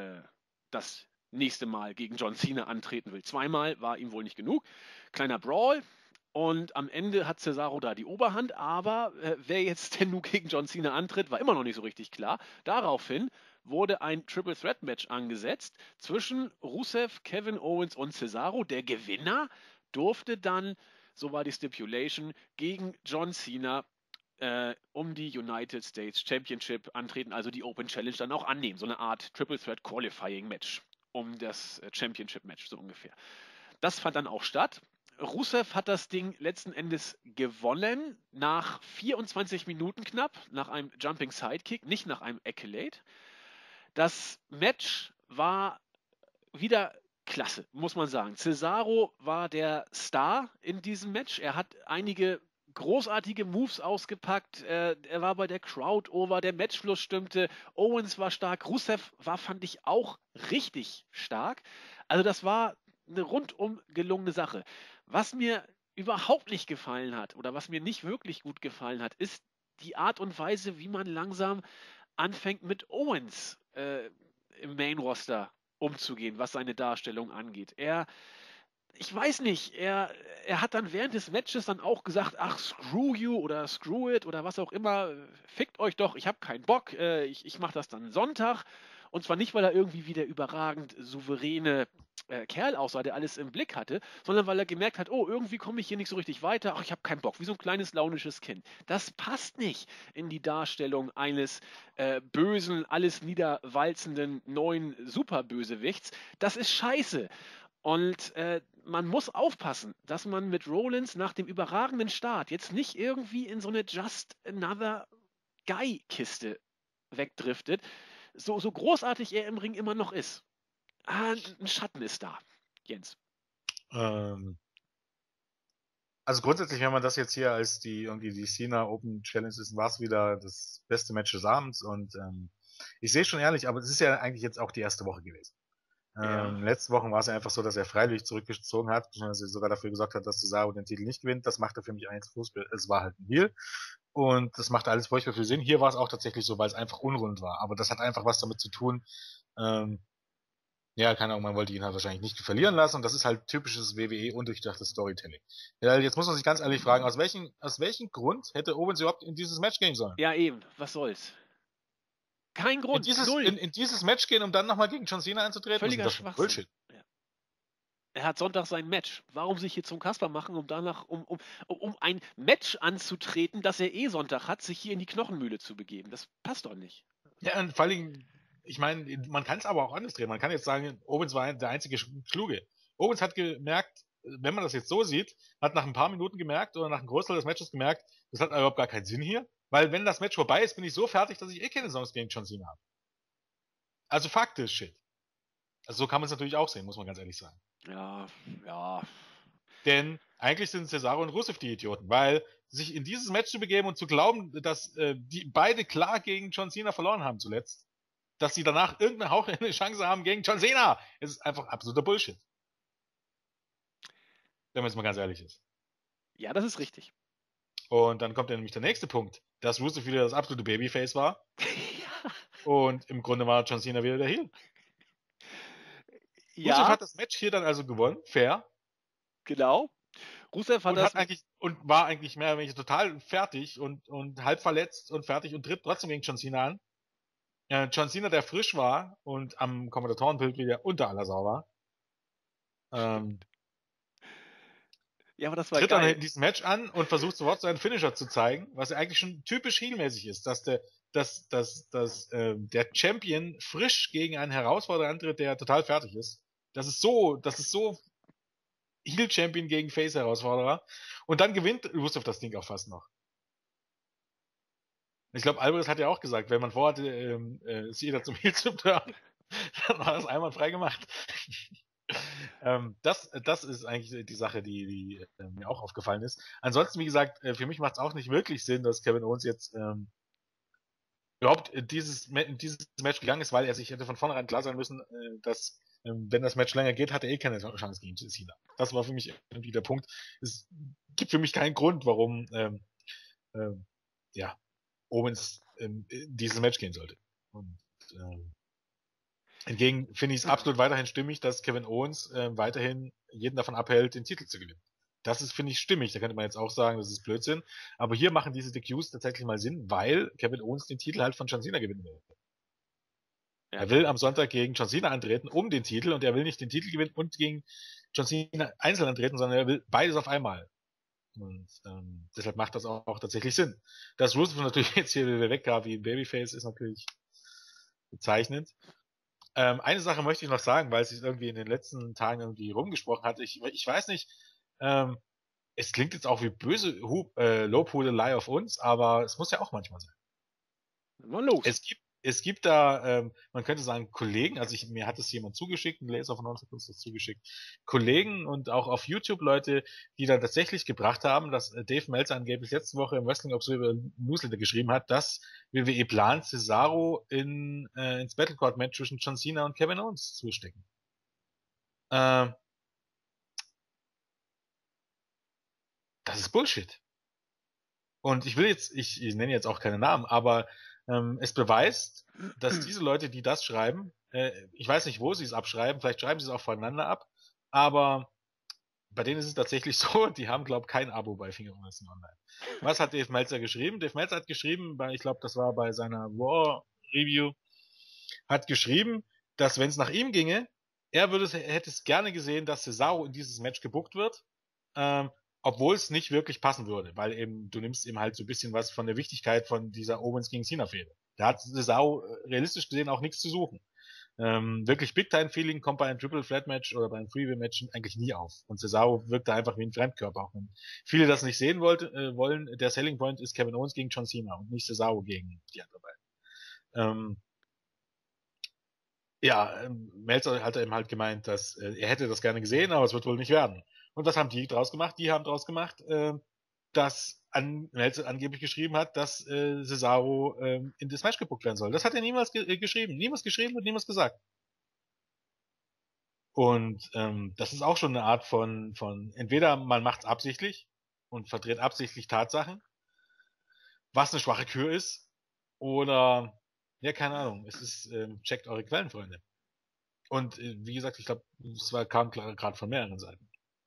das nächste Mal gegen John Cena antreten will. Zweimal war ihm wohl nicht genug. Kleiner Brawl. Und am Ende hat Cesaro da die Oberhand, aber wer jetzt denn nun gegen John Cena antritt, war immer noch nicht so richtig klar. Daraufhin wurde ein Triple Threat Match angesetzt zwischen Rusev, Kevin Owens und Cesaro. Der Gewinner durfte dann, so war die Stipulation, gegen John Cena um die United States Championship antreten, also die Open Challenge dann auch annehmen. So eine Art Triple Threat Qualifying Match um das Championship Match, so ungefähr. Das fand dann auch statt. Rusev hat das Ding letzten Endes gewonnen, nach 24 Minuten knapp, nach einem Jumping Sidekick, nicht nach einem Accolade. Das Match war wieder klasse, muss man sagen. Cesaro war der Star in diesem Match. Er hat einige großartige Moves ausgepackt. Er war bei der Crowd over, der Matchfluss stimmte. Owens war stark. Rusev war, fand ich, auch richtig stark. Also das war eine rundum gelungene Sache. Was mir überhaupt nicht gefallen hat oder was mir nicht wirklich gut gefallen hat, ist die Art und Weise, wie man langsam anfängt mit Owens im Main Roster umzugehen, was seine Darstellung angeht. Ich weiß nicht, er hat dann während des Matches dann auch gesagt, ach, screw you oder screw it oder was auch immer, fickt euch doch, ich habe keinen Bock, ich mache das dann Sonntag. Und zwar nicht, weil er irgendwie wie der überragend souveräne Kerl aussah, der alles im Blick hatte, sondern weil er gemerkt hat, oh, irgendwie komme ich hier nicht so richtig weiter, ach, ich habe keinen Bock, wie so ein kleines launisches Kind. Das passt nicht in die Darstellung eines bösen, alles niederwalzenden neuen Superbösewichts. Das ist scheiße. Und man muss aufpassen, dass man mit Rollins nach dem überragenden Start jetzt nicht irgendwie in so eine Just Another Guy-Kiste wegdriftet, so großartig er im Ring immer noch ist. Ein Schatten ist da, Jens. Ähm, also grundsätzlich, wenn man das jetzt hier als die Cena Open Challenge ist, war es wieder das beste Match des Abends und ich sehe schon ehrlich, aber es ist ja eigentlich jetzt auch die erste Woche gewesen. Ja. Letzte Woche war es ja einfach so, dass er freiwillig zurückgezogen hat, dass er sogar dafür gesorgt hat, dass Cesaro den Titel nicht gewinnt. Das machte für mich eins Fußball. Es war halt ein Heal. Und das machte alles furchtbar viel Sinn. Hier war es auch tatsächlich so, weil es einfach unrund war. Aber das hat einfach was damit zu tun. Ähm, ja, keine Ahnung, man wollte ihn halt wahrscheinlich nicht verlieren lassen. Und das ist halt typisches WWE undurchdachtes Storytelling. Ja, jetzt muss man sich ganz ehrlich fragen, aus welchem Grund hätte Owens überhaupt in dieses Match gehen sollen? Ja, eben, was soll's? Kein Grund, null. In dieses Match gehen, um dann nochmal gegen John Cena einzutreten? Was ist denn Völliger das für Schwachsinn. Bullshit? Ja. Er hat Sonntag sein Match. Warum sich hier zum Kasper machen, um danach, um ein Match anzutreten, das er eh Sonntag hat, sich hier in die Knochenmühle zu begeben? Das passt doch nicht. Ja, und vor allem, ich meine, man kann es aber auch anders drehen. Man kann jetzt sagen, Owens war der einzige Kluge. Owens hat gemerkt, wenn man das jetzt so sieht, hat nach ein paar Minuten gemerkt oder nach einem Großteil des Matches gemerkt, das hat überhaupt gar keinen Sinn hier, weil wenn das Match vorbei ist, bin ich so fertig, dass ich eh keine Songs gegen John Cena habe. Also faktisch Shit. Also so kann man es natürlich auch sehen, muss man ganz ehrlich sagen. Ja, ja. Denn eigentlich sind Cesaro und Rusev die Idioten, weil sich in dieses Match zu begeben und zu glauben, dass die beide klar gegen John Cena verloren haben zuletzt, dass sie danach irgendeine Hauch eine Chance haben gegen John Cena, ist einfach absoluter Bullshit. Wenn man jetzt mal ganz ehrlich ist. Ja, das ist richtig. Und dann kommt ja nämlich der nächste Punkt, dass Rusev wieder das absolute Babyface war Ja. und im Grunde war John Cena wieder der Heel. Rusev Ja, hat das Match hier dann also gewonnen, fair, genau. Rusev hat und das. war eigentlich mehr oder weniger total fertig und halb verletzt und fertig und tritt trotzdem gegen John Cena an. John Cena, der frisch war und am Kommentatorenbild wieder unter aller Sau war, ähm, Ja, aber das war tritt dann geil. in diesem Match an und versucht sofort seinen Finisher zu zeigen, was ja eigentlich schon typisch Heel-mäßig ist, dass der dass der Champion frisch gegen einen Herausforderer antritt, der total fertig ist. Das ist so Heel Champion gegen Face Herausforderer. Und dann gewinnt Rusev das Ding auch fast noch. Ich glaube, Alvarez hat ja auch gesagt, wenn man vorhatte, jeder zum Heel zu turnen, dann war das einmal frei gemacht. Das ist eigentlich die Sache, die mir auch aufgefallen ist. Ansonsten, wie gesagt, für mich macht es auch nicht wirklich Sinn, dass Kevin Owens jetzt überhaupt dieses Match gegangen ist, weil er sich hätte von vornherein klar sein müssen, dass wenn das Match länger geht, hat er eh keine Chance gegen Cena. Das war für mich irgendwie der Punkt. Es gibt für mich keinen Grund, warum ja, Owens dieses Match gehen sollte. Und hingegen finde ich es absolut weiterhin stimmig, dass Kevin Owens weiterhin jeden davon abhält, den Titel zu gewinnen. Das ist, finde ich, stimmig. Da könnte man jetzt auch sagen, das ist Blödsinn. Aber hier machen diese DQs tatsächlich mal Sinn, weil Kevin Owens den Titel halt von John Cena gewinnen will. Ja. Er will am Sonntag gegen John Cena antreten, um den Titel, und er will nicht den Titel gewinnen und gegen John Cena einzeln antreten, sondern er will beides auf einmal. Und deshalb macht das auch tatsächlich Sinn. Dass Rusev natürlich jetzt hier wieder weggab wie ein Babyface, ist natürlich bezeichnend. Eine Sache möchte ich noch sagen, weil es sich irgendwie in den letzten Tagen irgendwie rumgesprochen hat. Ich weiß nicht, es klingt jetzt auch wie böse Lobhudelei auf uns, aber es muss ja auch manchmal sein. Mal los. Es gibt da, man könnte sagen, Kollegen, also mir hat es jemand zugeschickt, ein Leser von uns hat uns das zugeschickt, Kollegen und auch auf YouTube Leute, die dann tatsächlich gebracht haben, dass Dave Meltzer angeblich letzte Woche im Wrestling Observer Newsletter geschrieben hat, dass WWE plant, Cesaro ins Battlecourt Match zwischen John Cena und Kevin Owens zu stecken. Das ist Bullshit. Und ich nenne jetzt auch keine Namen, aber es beweist, dass diese Leute, die das schreiben, ich weiß nicht, wo sie es abschreiben, vielleicht schreiben sie es auch voneinander ab, aber bei denen ist es tatsächlich so, die haben, glaube ich, kein Abo bei Finger Wrestling Online. Was hat Dave Meltzer geschrieben? Dave Meltzer hat geschrieben, ich glaube, das war bei seiner Raw-Review, hat geschrieben, dass wenn es nach ihm ginge, hätte es gerne gesehen, dass Cesaro in dieses Match gebuckt wird, obwohl es nicht wirklich passen würde, weil eben du nimmst eben halt so ein bisschen was von der Wichtigkeit von dieser Owens gegen Cena Fehde. Da hat Cesaro realistisch gesehen auch nichts zu suchen. Wirklich Big-Time-Feeling kommt bei einem Triple-Threat-Match oder bei einem Freeway-Match eigentlich nie auf. Und Cesaro wirkt da einfach wie ein Fremdkörper. Auch wenn viele das nicht sehen wollen, der Selling Point ist Kevin Owens gegen John Cena und nicht Cesaro gegen die anderen beiden. Meltzer hat eben halt gemeint, dass er hätte das gerne gesehen, aber es wird wohl nicht werden. Und was haben die draus gemacht? Die haben draus gemacht, dass Meltzer angeblich geschrieben hat, dass Cesaro in das Match gebuckt werden soll. Das hat er niemals geschrieben. Niemals geschrieben und niemals gesagt. Und das ist auch schon eine Art von entweder man macht es absichtlich und verdreht absichtlich Tatsachen, was eine schwache Kür ist, oder ja, keine Ahnung, es ist, checkt eure Quellen, Freunde. Und wie gesagt, ich glaube, kam gerade von mehreren Seiten.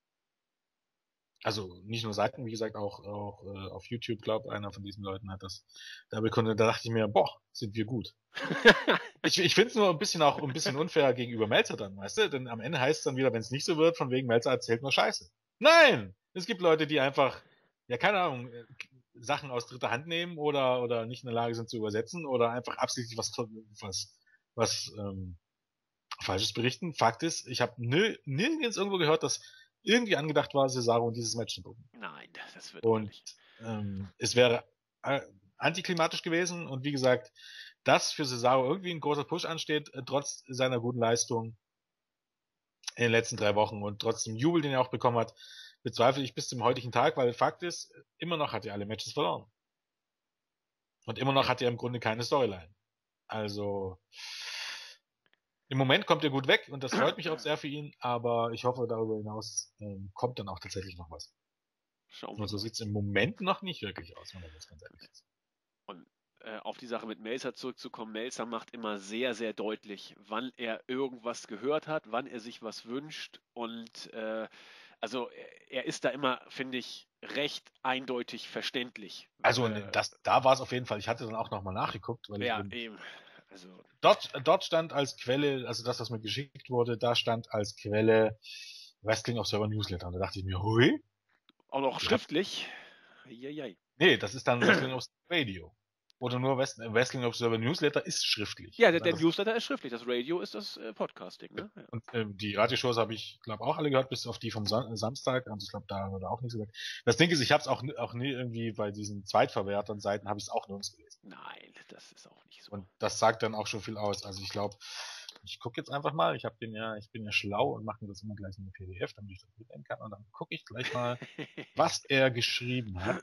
Also nicht nur Seiten, wie gesagt, auch auf YouTube, glaube einer von diesen Leuten hat das da bekundet. Da dachte ich mir, boah, sind wir gut. Ich finde es nur ein bisschen unfair gegenüber Meltzer dann, weißt du? Denn am Ende heißt es dann wieder, wenn es nicht so wird, von wegen Meltzer erzählt nur Scheiße. Nein! Es gibt Leute, die einfach, ja, keine Ahnung, Sachen aus dritter Hand nehmen oder nicht in der Lage sind zu übersetzen oder einfach absichtlich was Falsches berichten. Fakt ist, ich habe nirgends irgendwo gehört, dass irgendwie angedacht war, Cesaro in dieses Match zu bucken. Nein, das wird Und nicht. es wäre antiklimatisch gewesen und wie gesagt, dass für Cesaro irgendwie ein großer Push ansteht, trotz seiner guten Leistung in den letzten 3 Wochen und trotz dem Jubel, den er auch bekommen hat, bezweifle ich bis zum heutigen Tag, weil Fakt ist, immer noch hat er alle Matches verloren. Und immer noch hat er im Grunde keine Storyline. Also im Moment kommt er gut weg und das freut mich auch sehr für ihn, aber ich hoffe, darüber hinaus kommt dann auch tatsächlich noch was. Und so sieht es im Moment noch nicht wirklich aus, wenn man das ganz ehrlich ist. Und auf die Sache mit Meltzer zurückzukommen, Meltzer macht immer sehr, sehr deutlich, wann er irgendwas gehört hat, wann er sich was wünscht und also er ist da immer, finde ich, recht eindeutig verständlich. Also da war es auf jeden Fall, ich hatte dann auch nochmal nachgeguckt, weil ja, eben. Also, dort stand als Quelle, also das, was mir geschickt wurde, da stand als Quelle Wrestling Observer Newsletter. Und da dachte ich mir, hui. Auch noch schriftlich? Jajaj. Nee, das ist dann Wrestling Observer Radio. Oder nur Wrestling Observer Newsletter ist schriftlich. Ja, der Newsletter ist schriftlich, das Radio ist das Podcasting, ne? Ja. Und die Radioshows habe ich, glaube auch alle gehört, bis auf die vom Samstag. Also ich glaube, da wurde auch nichts gesagt. Das Ding ist, ich habe es auch nie irgendwie bei diesen Zweitverwertern-Seiten habe ich es auch nirgends gelesen. Nein, das ist auch nicht so. Und das sagt dann auch schon viel aus. Also ich glaube, ich gucke jetzt einfach mal. Ich bin ja schlau und mache mir das immer gleich in eine PDF, damit ich das mitnehmen kann. Und dann gucke ich gleich mal, was er geschrieben hat.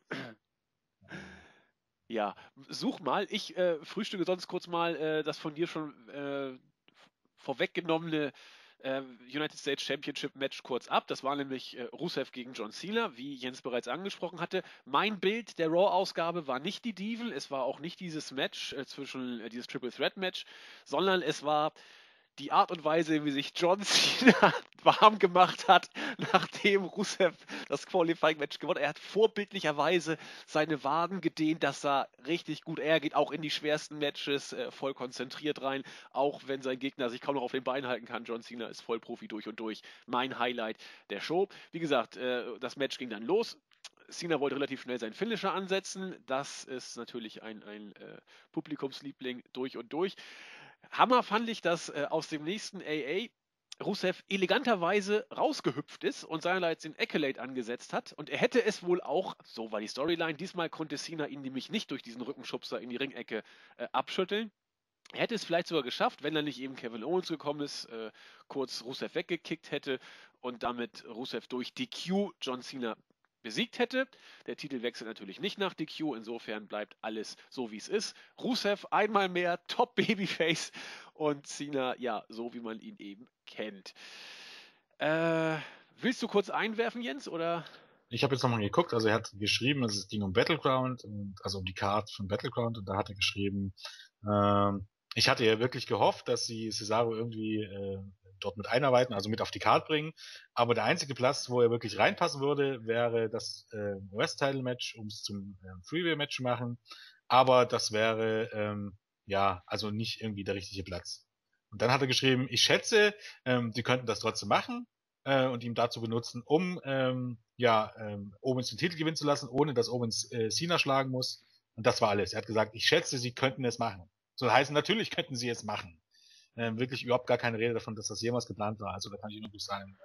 Ja, such mal. Ich frühstücke sonst kurz mal das von dir schon vorweggenommene United States Championship Match kurz ab. Das war nämlich Rusev gegen John Cena, wie Jens bereits angesprochen hatte. Mein Bild der Raw-Ausgabe war nicht die Diven, es war auch nicht dieses Match dieses Triple Threat Match, sondern es war die Art und Weise, wie sich John Cena warm gemacht hat, nachdem Rusev das Qualifying-Match gewonnen hat. Er hat vorbildlicherweise seine Waden gedehnt, das sah richtig gut. Er geht auch in die schwersten Matches voll konzentriert rein, auch wenn sein Gegner sich kaum noch auf den Beinen halten kann. John Cena ist Vollprofi durch und durch. Mein Highlight der Show. Wie gesagt, das Match ging dann los. Cena wollte relativ schnell seinen Finisher ansetzen. Das ist natürlich ein Publikumsliebling durch und durch. Hammer fand ich, dass aus dem nächsten AA Rusev eleganterweise rausgehüpft ist und seinerseits den Accolade angesetzt hat. Und er hätte es wohl auch, so war die Storyline, diesmal konnte Cena ihn nämlich nicht durch diesen Rückenschubser in die Ringecke abschütteln. Er hätte es vielleicht sogar geschafft, wenn dann nicht eben Kevin Owens gekommen ist, kurz Rusev weggekickt hätte und damit Rusev durch DQ John Cena besiegt hätte. Der Titel wechselt natürlich nicht nach DQ, insofern bleibt alles so wie es ist. Rusev einmal mehr Top Babyface und Cena, ja, so wie man ihn eben kennt. Willst du kurz einwerfen, Jens, oder? Ich habe jetzt nochmal geguckt, also er hat geschrieben, also es ging um Battleground, also um die Card von Battleground, und da hat er geschrieben, ich hatte ja wirklich gehofft, dass sie Cesaro irgendwie dort mit einarbeiten, also mit auf die Card bringen, aber der einzige Platz, wo er wirklich reinpassen würde, wäre das US-Title-Match, um es zum Freeway-Match zu machen, aber das wäre ja, also nicht irgendwie der richtige Platz. Und dann hat er geschrieben, ich schätze, die könnten das trotzdem machen, und ihm dazu benutzen, um Owens den Titel gewinnen zu lassen, ohne dass Owens Cena schlagen muss. Und das war alles. Er hat gesagt, ich schätze, sie könnten es machen. So heißt, natürlich könnten sie es machen. Wirklich überhaupt gar keine Rede davon, dass das jemals geplant war. Also da kann ich nur sagen,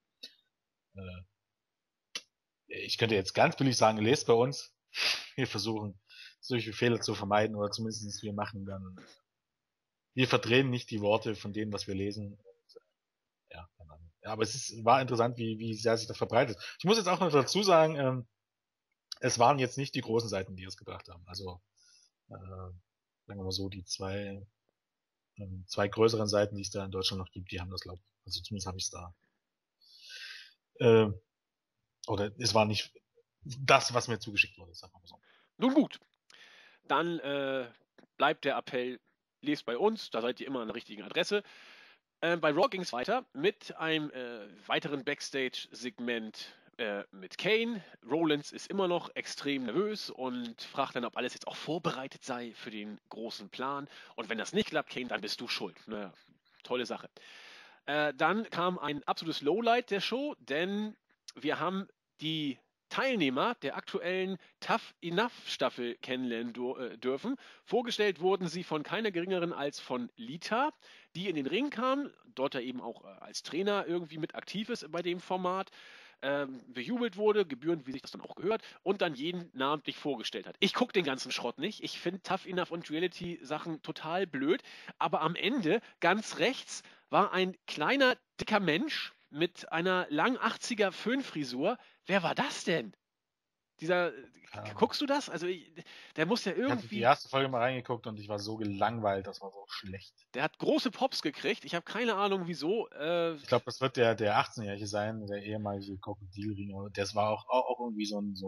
ich könnte jetzt ganz billig sagen, lest bei uns. Wir versuchen, solche Fehler zu vermeiden, oder zumindest wir verdrehen nicht die Worte von denen, was wir lesen. Ja, keine Ahnung. Ja, aber war interessant, wie sehr sich das verbreitet. Ich muss jetzt auch noch dazu sagen, es waren jetzt nicht die großen Seiten, die es gebracht haben. Also, sagen wir mal so, die zwei größeren Seiten, die es da in Deutschland noch gibt, die haben das, glaube ich. Also zumindest habe ich es da. Äh, oder es war nicht das, was mir zugeschickt wurde, sagen wir mal so. Nun gut, dann bleibt der Appell, lest bei uns, da seid ihr immer an der richtigen Adresse. Bei Raw ging es weiter mit einem weiteren Backstage-Segment mit Kane. Rollins ist immer noch extrem nervös und fragt dann, ob alles jetzt auch vorbereitet sei für den großen Plan. Und wenn das nicht klappt, Kane, dann bist du schuld. Naja, tolle Sache. Dann kam ein absolutes Lowlight der Show, denn wir haben die Teilnehmer der aktuellen Tough Enough Staffel kennenlernen dürfen. Vorgestellt wurden sie von keiner geringeren als von Lita, die in den Ring kam, dort er eben auch als Trainer irgendwie mit aktiv ist bei dem Format, bejubelt wurde, gebührend, wie sich das dann auch gehört, und dann jeden namentlich vorgestellt hat. Ich gucke den ganzen Schrott nicht. Ich finde Tough Enough und Reality-Sachen total blöd, aber am Ende, ganz rechts, war ein kleiner, dicker Mensch mit einer langen 80er Föhnfrisur. Wer war das denn? Dieser, guckst du das? Also, der muss ja Ich hatte die irgendwie, erste Folge mal reingeguckt und ich war so gelangweilt, das war so schlecht. der hat große Pops gekriegt. Ich habe keine Ahnung wieso. Ich glaube, das wird der 18-Jährige sein, der ehemalige Krokodilringer. Das war auch irgendwie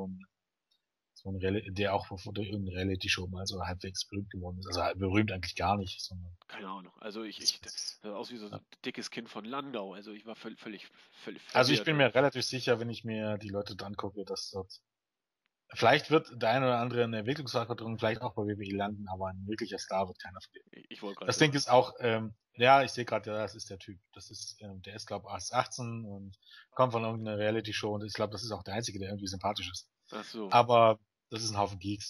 der auch durch irgendeine Reality-Show mal so halbwegs berühmt geworden ist. Also berühmt eigentlich gar nicht, sondern Keine Ahnung. Also das sah aus wie so ja. ein dickes Kind von Landau. Also ich war völlig Also ich verwirrt. bin mir relativ sicher, wenn ich mir die Leute dann angucke, dass dort vielleicht wird der eine oder andere eine Entwicklungsverantwortung vielleicht auch bei WWE landen, aber ein wirklicher Star wird keiner von denen. Ich wollte gerade Das Ding sagen. ist auch, ja, ich sehe gerade, ja, das ist der Typ. Der ist, glaube ich, 18 und kommt von irgendeiner Reality-Show, und ich glaube, das ist auch der Einzige, der irgendwie sympathisch ist. Ach so. Aber das ist ein Haufen Geeks.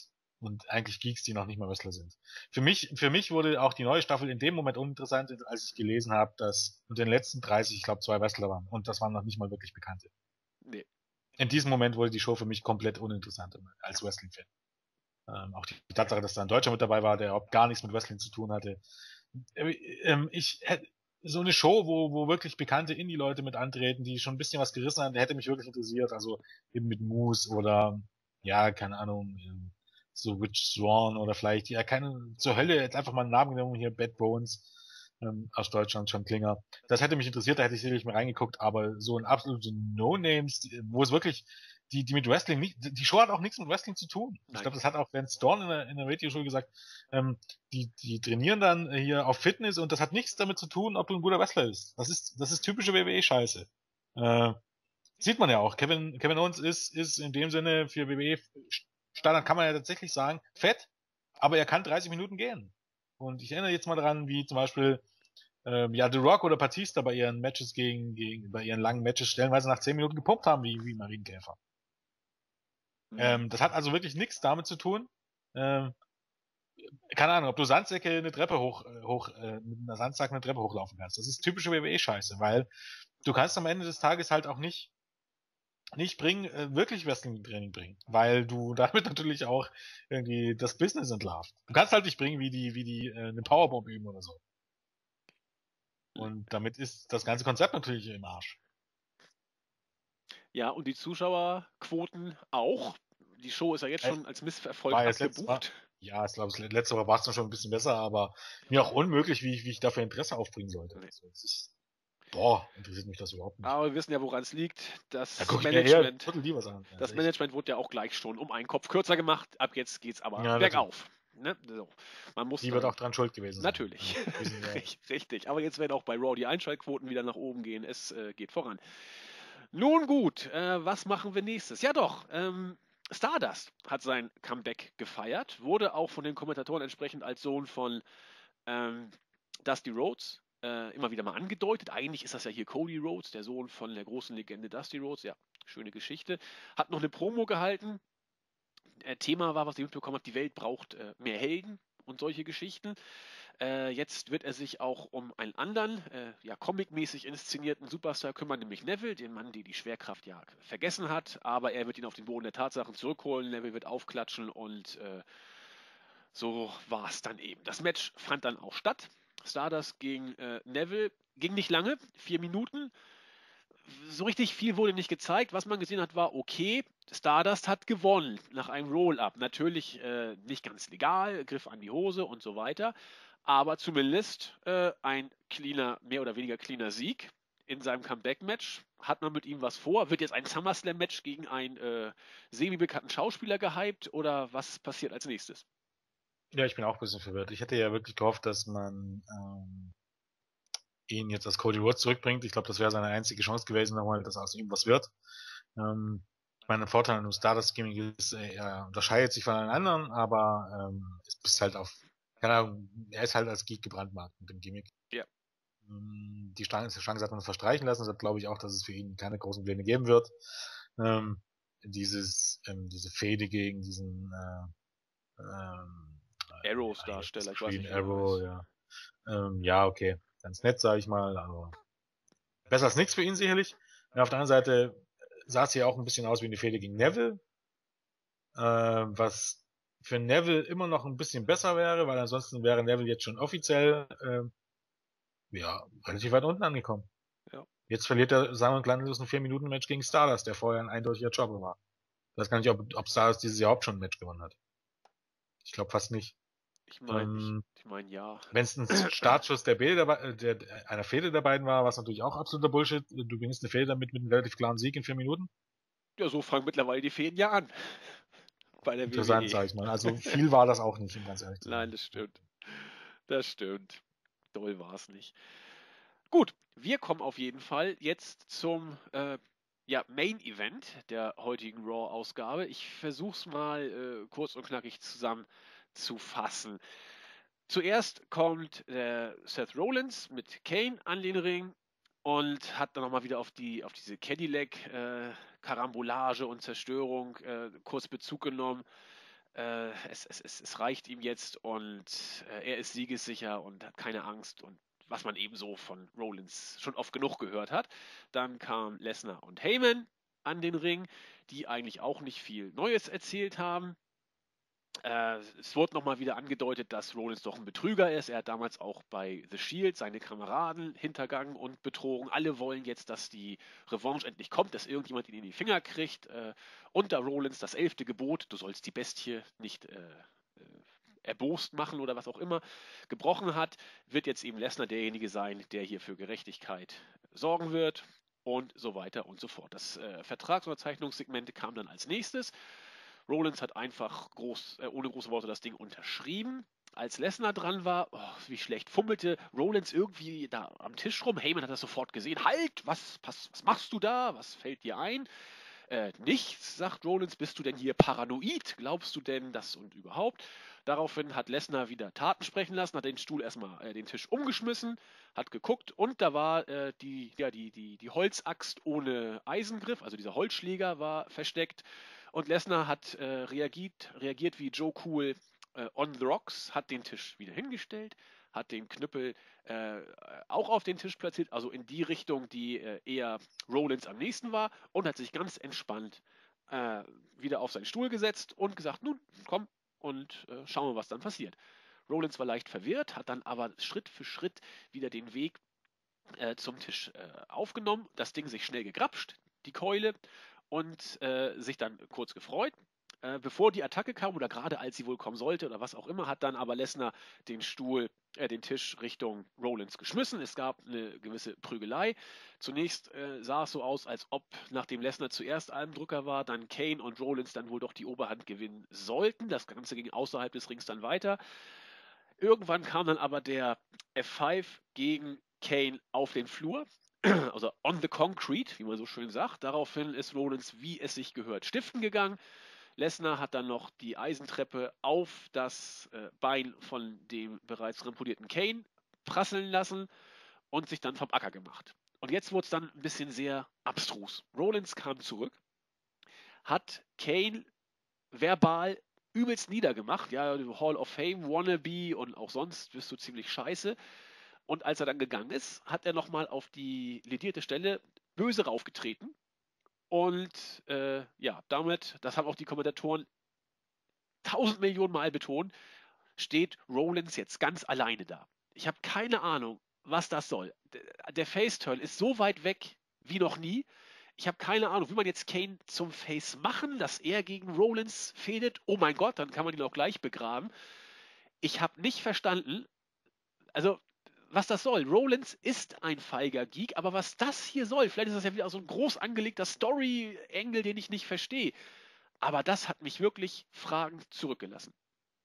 Und eigentlich Geeks, die noch nicht mal Wrestler sind. Für mich wurde auch die neue Staffel in dem Moment uninteressant, als ich gelesen habe, dass unter den letzten 30, ich glaube, 2 Wrestler waren. Und das waren noch nicht mal wirklich Bekannte. Nee. In diesem Moment wurde die Show für mich komplett uninteressant als Wrestling-Fan. Auch die Tatsache, dass da ein Deutscher mit dabei war, der überhaupt gar nichts mit Wrestling zu tun hatte. Ich hätte so eine Show, wo wirklich bekannte Indie-Leute mit antreten, die schon ein bisschen was gerissen haben, der hätte mich wirklich interessiert. Also eben mit Moose oder, ja, keine Ahnung, so Rich Swan oder vielleicht, ja, keine, zur Hölle, jetzt einfach mal einen Namen genommen, hier Bad Bones, aus Deutschland, John Klinger. Das hätte mich interessiert, da hätte ich sicherlich mal reingeguckt, aber so ein absolute No-Names, wo es wirklich, die mit Wrestling nicht, die Show hat auch nichts mit Wrestling zu tun. Ich glaube, das hat auch Vince Dawn in der Radio-Show gesagt, die trainieren dann hier auf Fitness und das hat nichts damit zu tun, ob du ein guter Wrestler bist. Das ist typische WWE-Scheiße. Sieht man ja auch. Kevin Owens ist in dem Sinne für WWE Standard, kann man ja tatsächlich sagen, fett, aber er kann 30 Minuten gehen. Und ich erinnere jetzt mal daran, wie zum Beispiel ja, The Rock oder Batista bei ihren Matches bei ihren langen Matches stellenweise nach 10 Minuten gepumpt haben, wie Marienkäfer. Das hat also wirklich nichts damit zu tun. Ähm, keine Ahnung, ob du Sandsäcke eine Treppe mit einer Sandsack eine Treppe hochlaufen kannst. Das ist typische WWE-Scheiße, weil du kannst am Ende des Tages halt auch nicht wirklich Wrestling-Training bringen, weil du damit natürlich auch irgendwie das Business entlarvt. Du kannst halt nicht bringen, wie die eine Powerbomb üben oder so. Und damit ist das ganze Konzept natürlich im Arsch. Ja, und die Zuschauerquoten auch. Die Show ist ja jetzt schon als Misserfolg War jetzt letztes Mal, abgebucht. ja, ich glaube, letzte Woche war es dann schon ein bisschen besser, aber mir auch unmöglich, wie ich dafür Interesse aufbringen sollte. Nee. Also, es ist, boah, interessiert mich das überhaupt nicht. Aber wir wissen ja, woran es liegt. Da Das gucke ich mir eher Management, Total Divas an. Ja, das echt. Management wurde ja auch gleich schon um einen Kopf kürzer gemacht. Ab jetzt geht's aber Ja, natürlich. bergauf. Ne? So. Man muss Die dann, wird auch dran schuld gewesen sein. natürlich. Ja, wissen wir. Richtig. Aber jetzt werden auch bei Raw die Einschaltquoten wieder nach oben gehen. Es geht voran. Nun gut, was machen wir nächstes? Ja doch, Stardust hat sein Comeback gefeiert, wurde auch von den Kommentatoren entsprechend als Sohn von ähm, Dusty Rhodes immer wieder mal angedeutet. Eigentlich ist das ja hier Cody Rhodes, der Sohn von der großen Legende Dusty Rhodes. Ja, schöne Geschichte. Hat noch eine Promo gehalten. Thema war, was ich mitbekommen habe, die Welt braucht mehr Helden und solche Geschichten. Jetzt wird er sich auch um einen anderen, ja, comicmäßig inszenierten Superstar kümmern, nämlich Neville, den Mann, der die Schwerkraft ja vergessen hat, aber er wird ihn auf den Boden der Tatsachen zurückholen, Neville wird aufklatschen und so war es dann eben. Das Match fand dann auch statt. Stardust gegen Neville ging nicht lange, 4 Minuten. So richtig viel wurde nicht gezeigt. Was man gesehen hat, war okay. Stardust hat gewonnen nach einem Roll-Up. Natürlich nicht ganz legal, Griff an die Hose und so weiter. Aber zumindest ein cleaner, mehr oder weniger cleaner Sieg in seinem Comeback-Match. Hat man mit ihm was vor? Wird jetzt ein SummerSlam-Match gegen einen semi-bekannten Schauspieler gehypt oder was passiert als nächstes? Ja, ich bin auch ein bisschen verwirrt. Ich hätte ja wirklich gehofft, dass man ihn jetzt als Cody Rhodes zurückbringt. Ich glaube, das wäre seine einzige Chance gewesen, nochmal, dass aus ihm was wird. Mein Vorteil an dem Stardust-Gimmick ist, er unterscheidet sich von allen anderen, aber es ist halt keine Ahnung, er ist halt als Geek gebrandmarkt mit dem Gimmick. Ja. Die Chance hat man verstreichen lassen, deshalb glaube ich auch, dass es für ihn keine großen Pläne geben wird. Diese Fehde gegen diesen Arrows-Darsteller, ich weiß Green nicht, wie er Arrow, heißt. ja. Ja, okay. Ganz nett, sage ich mal, aber besser als nichts für ihn sicherlich. Und auf der anderen Seite sah es ja auch ein bisschen aus wie eine Fehde gegen Neville, was für Neville immer noch ein bisschen besser wäre, weil ansonsten wäre Neville jetzt schon offiziell ja, relativ weit unten angekommen. Ja. Jetzt verliert er sang- und klanglos ein 4-Minuten-Match gegen Stardust, der vorher ein eindeutiger Jobber war. Ich weiß gar nicht, ob Stardust dieses Jahr überhaupt schon ein Match gewonnen hat. Ich glaube fast nicht. Ich meine, ja. Wenn es ein Startschuss einer Fehde der beiden war, war es natürlich auch absoluter Bullshit. Du gewinnst eine Fehde damit mit einem relativ klaren Sieg in 4 Minuten. Ja, so fangen mittlerweile die Fäden ja an. Bei der Interessant, WWE. sage ich mal. Also viel war das auch nicht, um ganz ehrlich zu sein. Nein, das stimmt. Das stimmt. Doll war es nicht. Gut, wir kommen auf jeden Fall jetzt zum ja, Main Event der heutigen Raw-Ausgabe. Ich versuche es mal kurz und knackig zusammenzufassen. Zuerst kommt Seth Rollins mit Kane an den Ring und hat dann nochmal wieder auf diese Cadillac Karambolage und Zerstörung kurz Bezug genommen. Es reicht ihm jetzt und er ist siegessicher und hat keine Angst und was man eben so von Rollins schon oft genug gehört hat. Dann kam Lesnar und Heyman an den Ring, die eigentlich auch nicht viel Neues erzählt haben. Es wurde nochmal wieder angedeutet, dass Rollins doch ein Betrüger ist. Er hat damals auch bei The Shield seine Kameraden hintergangen und betrogen. Alle wollen jetzt, dass die Revanche endlich kommt, dass irgendjemand ihn in die Finger kriegt. Und da Rollins das 11. Gebot, du sollst die Bestie nicht erbost machen oder was auch immer, gebrochen hat, wird jetzt eben Lesnar derjenige sein, der hier für Gerechtigkeit sorgen wird und so weiter und so fort. Das Vertragsunterzeichnungssegment kam dann als nächstes. Rollins hat einfach ohne große Worte das Ding unterschrieben. Als Lesnar dran war, wie schlecht fummelte Rollins irgendwie da am Tisch rum. Heyman hat das sofort gesehen. Halt, was machst du da? Was fällt dir ein? Nichts, sagt Rollins. Bist du denn hier paranoid? Glaubst du denn das und überhaupt? Daraufhin hat Lesnar wieder Taten sprechen lassen, hat den Stuhl erstmal den Tisch umgeschmissen, hat geguckt und da war die Holzaxt ohne Eisengriff, also dieser Holzschläger war versteckt. Und Lesnar hat reagiert wie Joe Cool on the Rocks, hat den Tisch wieder hingestellt, hat den Knüppel äh, auch auf den Tisch platziert, also in die Richtung, die eher Rollins am nächsten war, und hat sich ganz entspannt wieder auf seinen Stuhl gesetzt und gesagt, nun, komm und schauen wir, was dann passiert. Rollins war leicht verwirrt, hat dann aber Schritt für Schritt wieder den Weg zum Tisch aufgenommen, das Ding sich schnell gegrapscht, die Keule, und sich dann kurz gefreut. Bevor die Attacke kam oder gerade als sie wohl kommen sollte oder was auch immer, hat dann aber Lesnar den Tisch Richtung Rollins geschmissen. Es gab eine gewisse Prügelei. Zunächst sah es so aus, als ob, nachdem Lesnar zuerst Armdrücker war, dann Kane und Rollins dann wohl doch die Oberhand gewinnen sollten. Das Ganze ging außerhalb des Rings dann weiter. Irgendwann kam dann aber der F5 gegen Kane auf den Flur, also on the concrete, wie man so schön sagt. Daraufhin ist Rollins, wie es sich gehört, stiften gegangen. Lesnar hat dann noch die Eisentreppe auf das Bein von dem bereits rampolierten Kane prasseln lassen und sich dann vom Acker gemacht. Und jetzt wurde es dann ein bisschen sehr abstrus. Rollins kam zurück, hat Kane verbal übelst niedergemacht. Ja, Hall of Fame, Wannabe und auch sonst bist du ziemlich scheiße. Und als er dann gegangen ist, hat er nochmal auf die ledierte Stelle böse raufgetreten. Und ja, damit, das haben auch die Kommentatoren 1000 Millionen Mal betont, steht Rollins jetzt ganz alleine da. Ich habe keine Ahnung, was das soll. Der Face-Turn ist so weit weg wie noch nie. Ich habe keine Ahnung, will man jetzt Kane zum Face machen, dass er gegen Rollins fädet? Oh mein Gott, dann kann man ihn auch gleich begraben. Ich habe nicht verstanden, also was das soll. Rollins ist ein feiger Geek, aber was das hier soll, vielleicht ist das ja wieder so ein groß angelegter Story-Angle, den ich nicht verstehe. Aber das hat mich wirklich fragend zurückgelassen.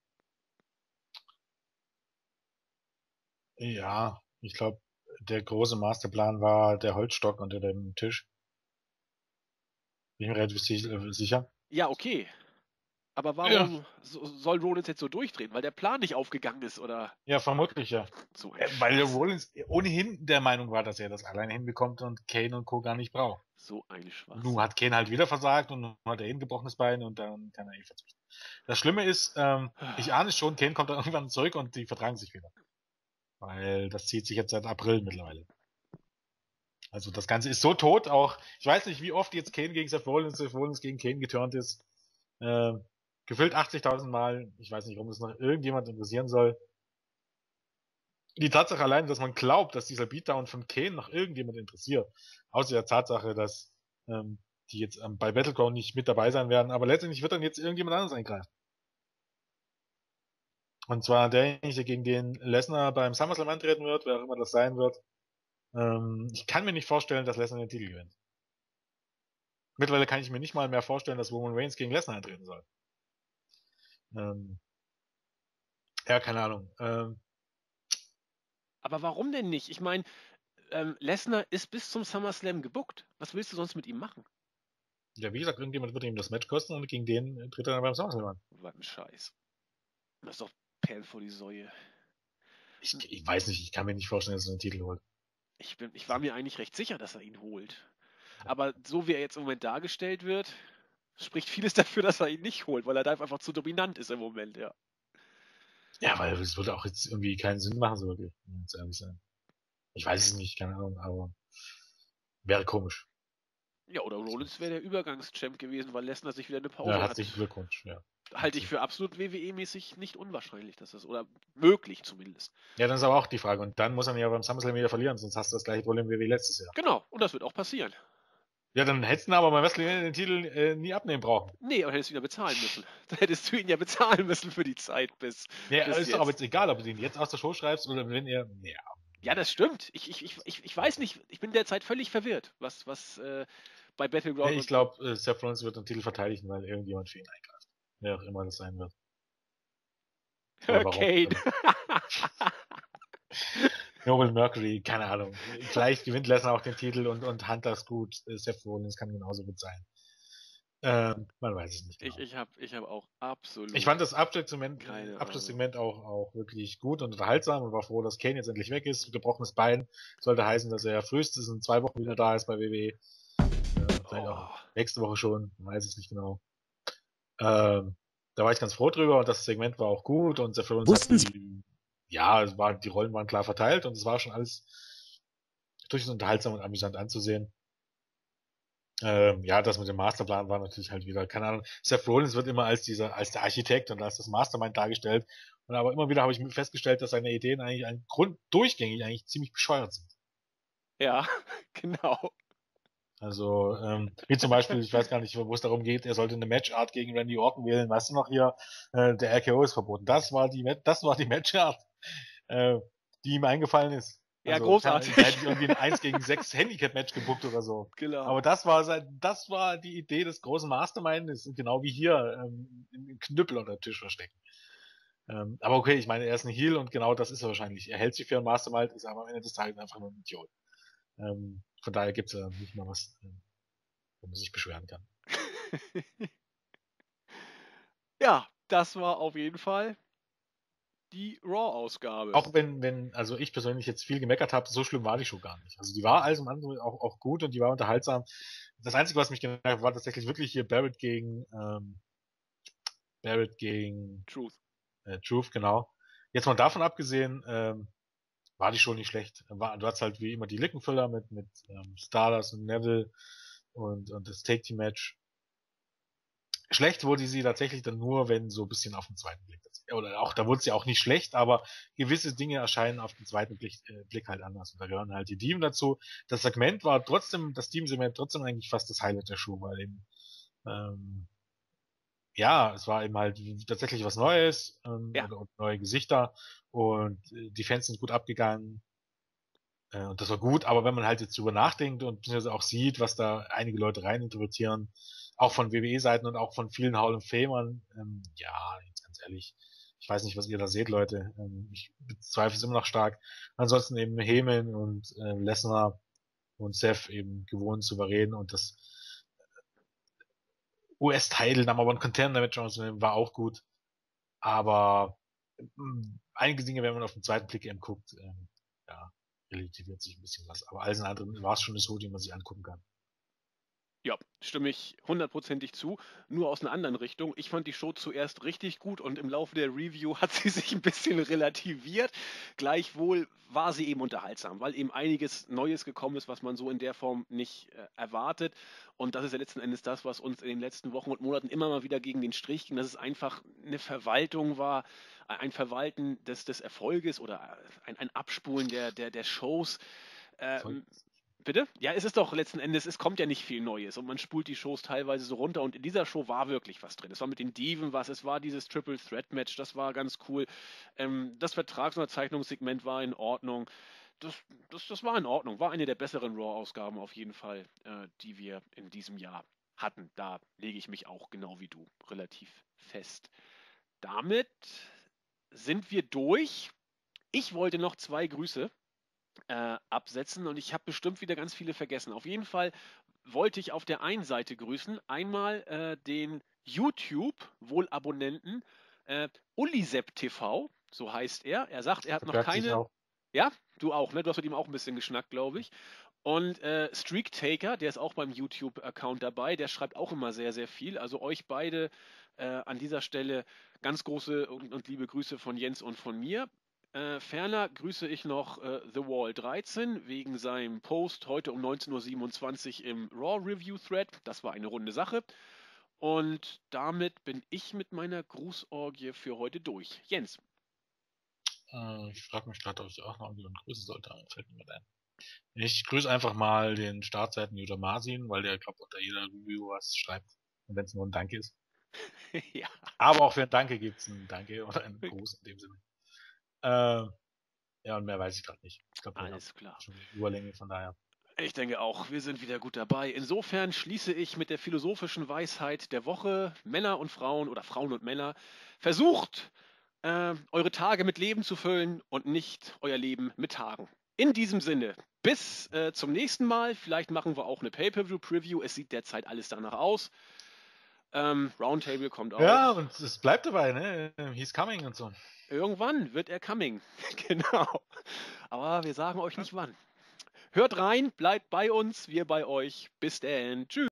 Ja, ich glaube, der große Masterplan war der Holzstock unter dem Tisch. Bin ich mir relativ sicher. Ja, okay. Aber Ja, warum soll Rollins jetzt so durchdrehen? Weil der Plan nicht aufgegangen ist oder ja, vermutlich ja. so ein Weil der Schwachsinn. Rollins ohnehin der Meinung war, dass er das alleine hinbekommt und Kane und Co. gar nicht braucht. So ein Und nun Schwachsinn. hat Kane halt wieder versagt und nun hat er eh ein gebrochenes Bein und dann kann er eh verzichten. Das Schlimme ist, ich ahne schon, Kane kommt dann irgendwann zurück und die vertragen sich wieder. Weil das zieht sich jetzt seit April mittlerweile. Also das Ganze ist so tot, auch, ich weiß nicht, wie oft jetzt Kane gegen Seth Rollins gegen Kane geturnt ist. Äh, Gefühlt 80.000 Mal. Ich weiß nicht, warum das noch irgendjemand interessieren soll. Die Tatsache allein, dass man glaubt, dass dieser Beatdown von Kane noch irgendjemand interessiert. Außer der Tatsache, dass die jetzt bei Battleground nicht mit dabei sein werden. Aber letztendlich wird dann jetzt irgendjemand anderes eingreifen. Und zwar derjenige, gegen den Lesnar beim SummerSlam antreten wird, wer auch immer das sein wird. Ich kann mir nicht vorstellen, dass Lesnar den Titel gewinnt. Mittlerweile kann ich mir nicht mal mehr vorstellen, dass Roman Reigns gegen Lesnar antreten soll. Ähm, ja, keine Ahnung. Aber warum denn nicht? Ich meine, Lesnar ist bis zum SummerSlam gebuckt. Was willst du sonst mit ihm machen? Ja, wie gesagt, irgendjemand wird ihm das Match kosten und gegen den tritt er dann beim SummerSlam an. Was ein Scheiß. Das ist doch Perlen vor die Säue. Ich weiß nicht, ich kann mir nicht vorstellen, dass er den Titel holt. Ich war mir eigentlich recht sicher, dass er ihn holt. Aber so wie er jetzt im Moment dargestellt wird, spricht vieles dafür, dass er ihn nicht holt, weil er da einfach zu dominant ist im Moment, ja. Ja, weil es würde auch jetzt irgendwie keinen Sinn machen, so wirklich, muss ich ehrlich sein. Ich weiß es nicht, keine Ahnung, aber wäre komisch. Ja, oder Rollins wäre der Übergangschamp gewesen, weil Lesnar sich wieder eine Ja, Pause hat. herzlichen Glückwunsch, ja. Halte ich für absolut WWE-mäßig nicht unwahrscheinlich, dass das, oder möglich zumindest. Ja, dann ist aber auch die Frage. Und dann muss er ja beim SummerSlam wieder verlieren, sonst hast du das gleiche Problem wie letztes Jahr. Genau, und das wird auch passieren. Ja, dann hättest du aber beim Wrestling den Titel nie abnehmen brauchen. Nee, aber hättest du ihn ja bezahlen müssen. Da hättest du ihn ja bezahlen müssen für die Zeit bis Ja, ist jetzt. doch aber jetzt egal, ob du ihn jetzt aus der Show schreibst oder wenn er. Ja. Ja, das stimmt. Ich weiß nicht, ich bin derzeit völlig verwirrt, was bei Battleground. Ich glaube, Seth Rollins wird den Titel verteidigen, weil irgendjemand für ihn eingreift. Wer auch immer das sein wird. Kane. Noble Mercury, keine Ahnung. Vielleicht gewinnt Lesnar auch den Titel und Hunter ist gut. Seth Rollins kann genauso gut sein. Man weiß es nicht genau. Ich hab auch absolut. Ich fand das Abschlusssegment auch wirklich gut und unterhaltsam und war froh, dass Kane jetzt endlich weg ist. Gebrochenes Bein sollte heißen, dass er frühestens in 2 Wochen wieder da ist bei WWE. Vielleicht auch nächste Woche schon, man weiß es nicht genau. Da war ich ganz froh drüber und das Segment war auch gut und Seth Rollins hat die Rollen waren klar verteilt und es war schon alles durchaus unterhaltsam und amüsant anzusehen. Das mit dem Masterplan war natürlich halt wieder, keine Ahnung, Seth Rollins wird immer als der Architekt und als das Mastermind dargestellt. Und aber immer wieder habe ich festgestellt, dass seine Ideen eigentlich durchgängig eigentlich ziemlich bescheuert sind. Ja, genau. Also, wie zum Beispiel, ich weiß gar nicht, wo es darum geht, er sollte eine Matchart gegen Randy Orton wählen, weißt du noch hier, der RKO ist verboten. Das war die Matchart, die ihm eingefallen ist. Ja, also, großartig. Da hätte ich irgendwie ein 1-gegen-6 Handicap-Match gebuckt oder so. Genau. Aber das war die Idee des großen Masterminds, genau wie hier, einen Knüppel unter den Tisch verstecken. Aber okay, ich meine, er ist ein Heel und genau das ist er wahrscheinlich. Er hält sich für ein Mastermind, ist aber am Ende des Tages einfach nur ein Idiot. Von daher gibt es nicht mal was, wo man sich beschweren kann. Ja, das war auf jeden Fall die Raw-Ausgabe. Auch also ich persönlich jetzt viel gemeckert habe, so schlimm war die Show gar nicht. Also die war alles im anderen auch gut und die war unterhaltsam. Das Einzige, was mich genervt hat, war tatsächlich wirklich hier Barrett gegen Truth, genau. Jetzt mal davon abgesehen, war die Show nicht schlecht. Du hattest halt wie immer die Lickenfüller mit Stardust und Neville und das Take-Team-Match. Schlecht wurde sie tatsächlich dann nur, wenn so ein bisschen auf den zweiten Blick. Oder auch, da wurde sie auch nicht schlecht, aber gewisse Dinge erscheinen auf den zweiten Blick halt anders. Und da gehören halt die Team dazu. Das Segment war trotzdem, das Team-Segment trotzdem eigentlich fast das Highlight der Show, weil eben, es war eben halt tatsächlich was Neues und neue Gesichter und die Fans sind gut abgegangen. Und das war gut, aber wenn man halt jetzt drüber nachdenkt und beziehungsweise auch sieht, was da einige Leute reininterpretieren, auch von WWE-Seiten und auch von vielen Hall of Famern, jetzt ganz ehrlich, ich weiß nicht, was ihr da seht, Leute. Ich bezweifle es immer noch stark. Ansonsten eben Heyman und Lesnar und Seth eben gewohnt souverän und das US-Title, Number One Contender Match war auch gut. Aber einige Dinge, wenn man auf den zweiten Blick eben guckt, relativiert sich ein bisschen was. Aber alles in allem war es schon eine Show, die man sich angucken kann. Ja, stimme ich hundertprozentig zu, nur aus einer anderen Richtung. Ich fand die Show zuerst richtig gut und im Laufe der Review hat sie sich ein bisschen relativiert. Gleichwohl war sie eben unterhaltsam, weil eben einiges Neues gekommen ist, was man so in der Form nicht erwartet. Und das ist ja letzten Endes das, was uns in den letzten Wochen und Monaten immer mal wieder gegen den Strich ging, dass es einfach eine Verwaltung war, ein Verwalten des Erfolges oder ein Abspulen der Shows. Bitte? Ja, es ist doch letzten Endes, es kommt ja nicht viel Neues und man spult die Shows teilweise so runter und in dieser Show war wirklich was drin. Es war mit den Diven was, es war dieses Triple Threat Match, das war ganz cool. Das Vertragsunterzeichnungssegment war in Ordnung. Das war in Ordnung, war eine der besseren Raw-Ausgaben auf jeden Fall, die wir in diesem Jahr hatten. Da lege ich mich auch genau wie du relativ fest. Damit sind wir durch. Ich wollte noch 2 Grüße absetzen und ich habe bestimmt wieder ganz viele vergessen. Auf jeden Fall wollte ich auf der einen Seite grüßen, einmal den YouTube-Wohlabonnenten Ulisep TV, so heißt er. Er sagt, er hat noch keine Ja, du auch, ne? Du hast mit ihm auch ein bisschen geschnackt, glaube ich. Und Streaktaker, der ist auch beim YouTube-Account dabei, der schreibt auch immer sehr, sehr viel. Also euch beide an dieser Stelle ganz große und liebe Grüße von Jens und von mir. Ferner grüße ich noch The Wall 13 wegen seinem Post heute um 19:27 Uhr im Raw Review Thread. Das war eine runde Sache. Und damit bin ich mit meiner Grußorgie für heute durch. Jens. Ich frage mich gerade, ob ich auch noch jemanden grüßen sollte, aber fällt mir nicht ein. Ich grüße einfach mal den Startseiten-User Martin, weil der, glaube unter jeder Review was schreibt. Und wenn es nur ein Danke ist. Ja, Aber auch für ein Danke gibt es ein Danke oder einen Gruß in dem Sinne. Äh, ja, und mehr weiß ich gerade nicht. Ich glaube, wir haben alles klar. schon die Überlänge, von daher. Ich denke auch, wir sind wieder gut dabei. Insofern schließe ich mit der philosophischen Weisheit der Woche: Männer und Frauen oder Frauen und Männer, versucht, eure Tage mit Leben zu füllen und nicht euer Leben mit Tagen. In diesem Sinne, bis zum nächsten Mal. Vielleicht machen wir auch eine Pay-Per-View-Preview. Es sieht derzeit alles danach aus. Roundtable kommt Ja, auch. und es bleibt dabei, ne? He's coming und so. Irgendwann wird er coming. Genau. Aber wir sagen euch Ja. nicht wann. Hört rein, bleibt bei uns, wir bei euch. Bis dann. Tschüss.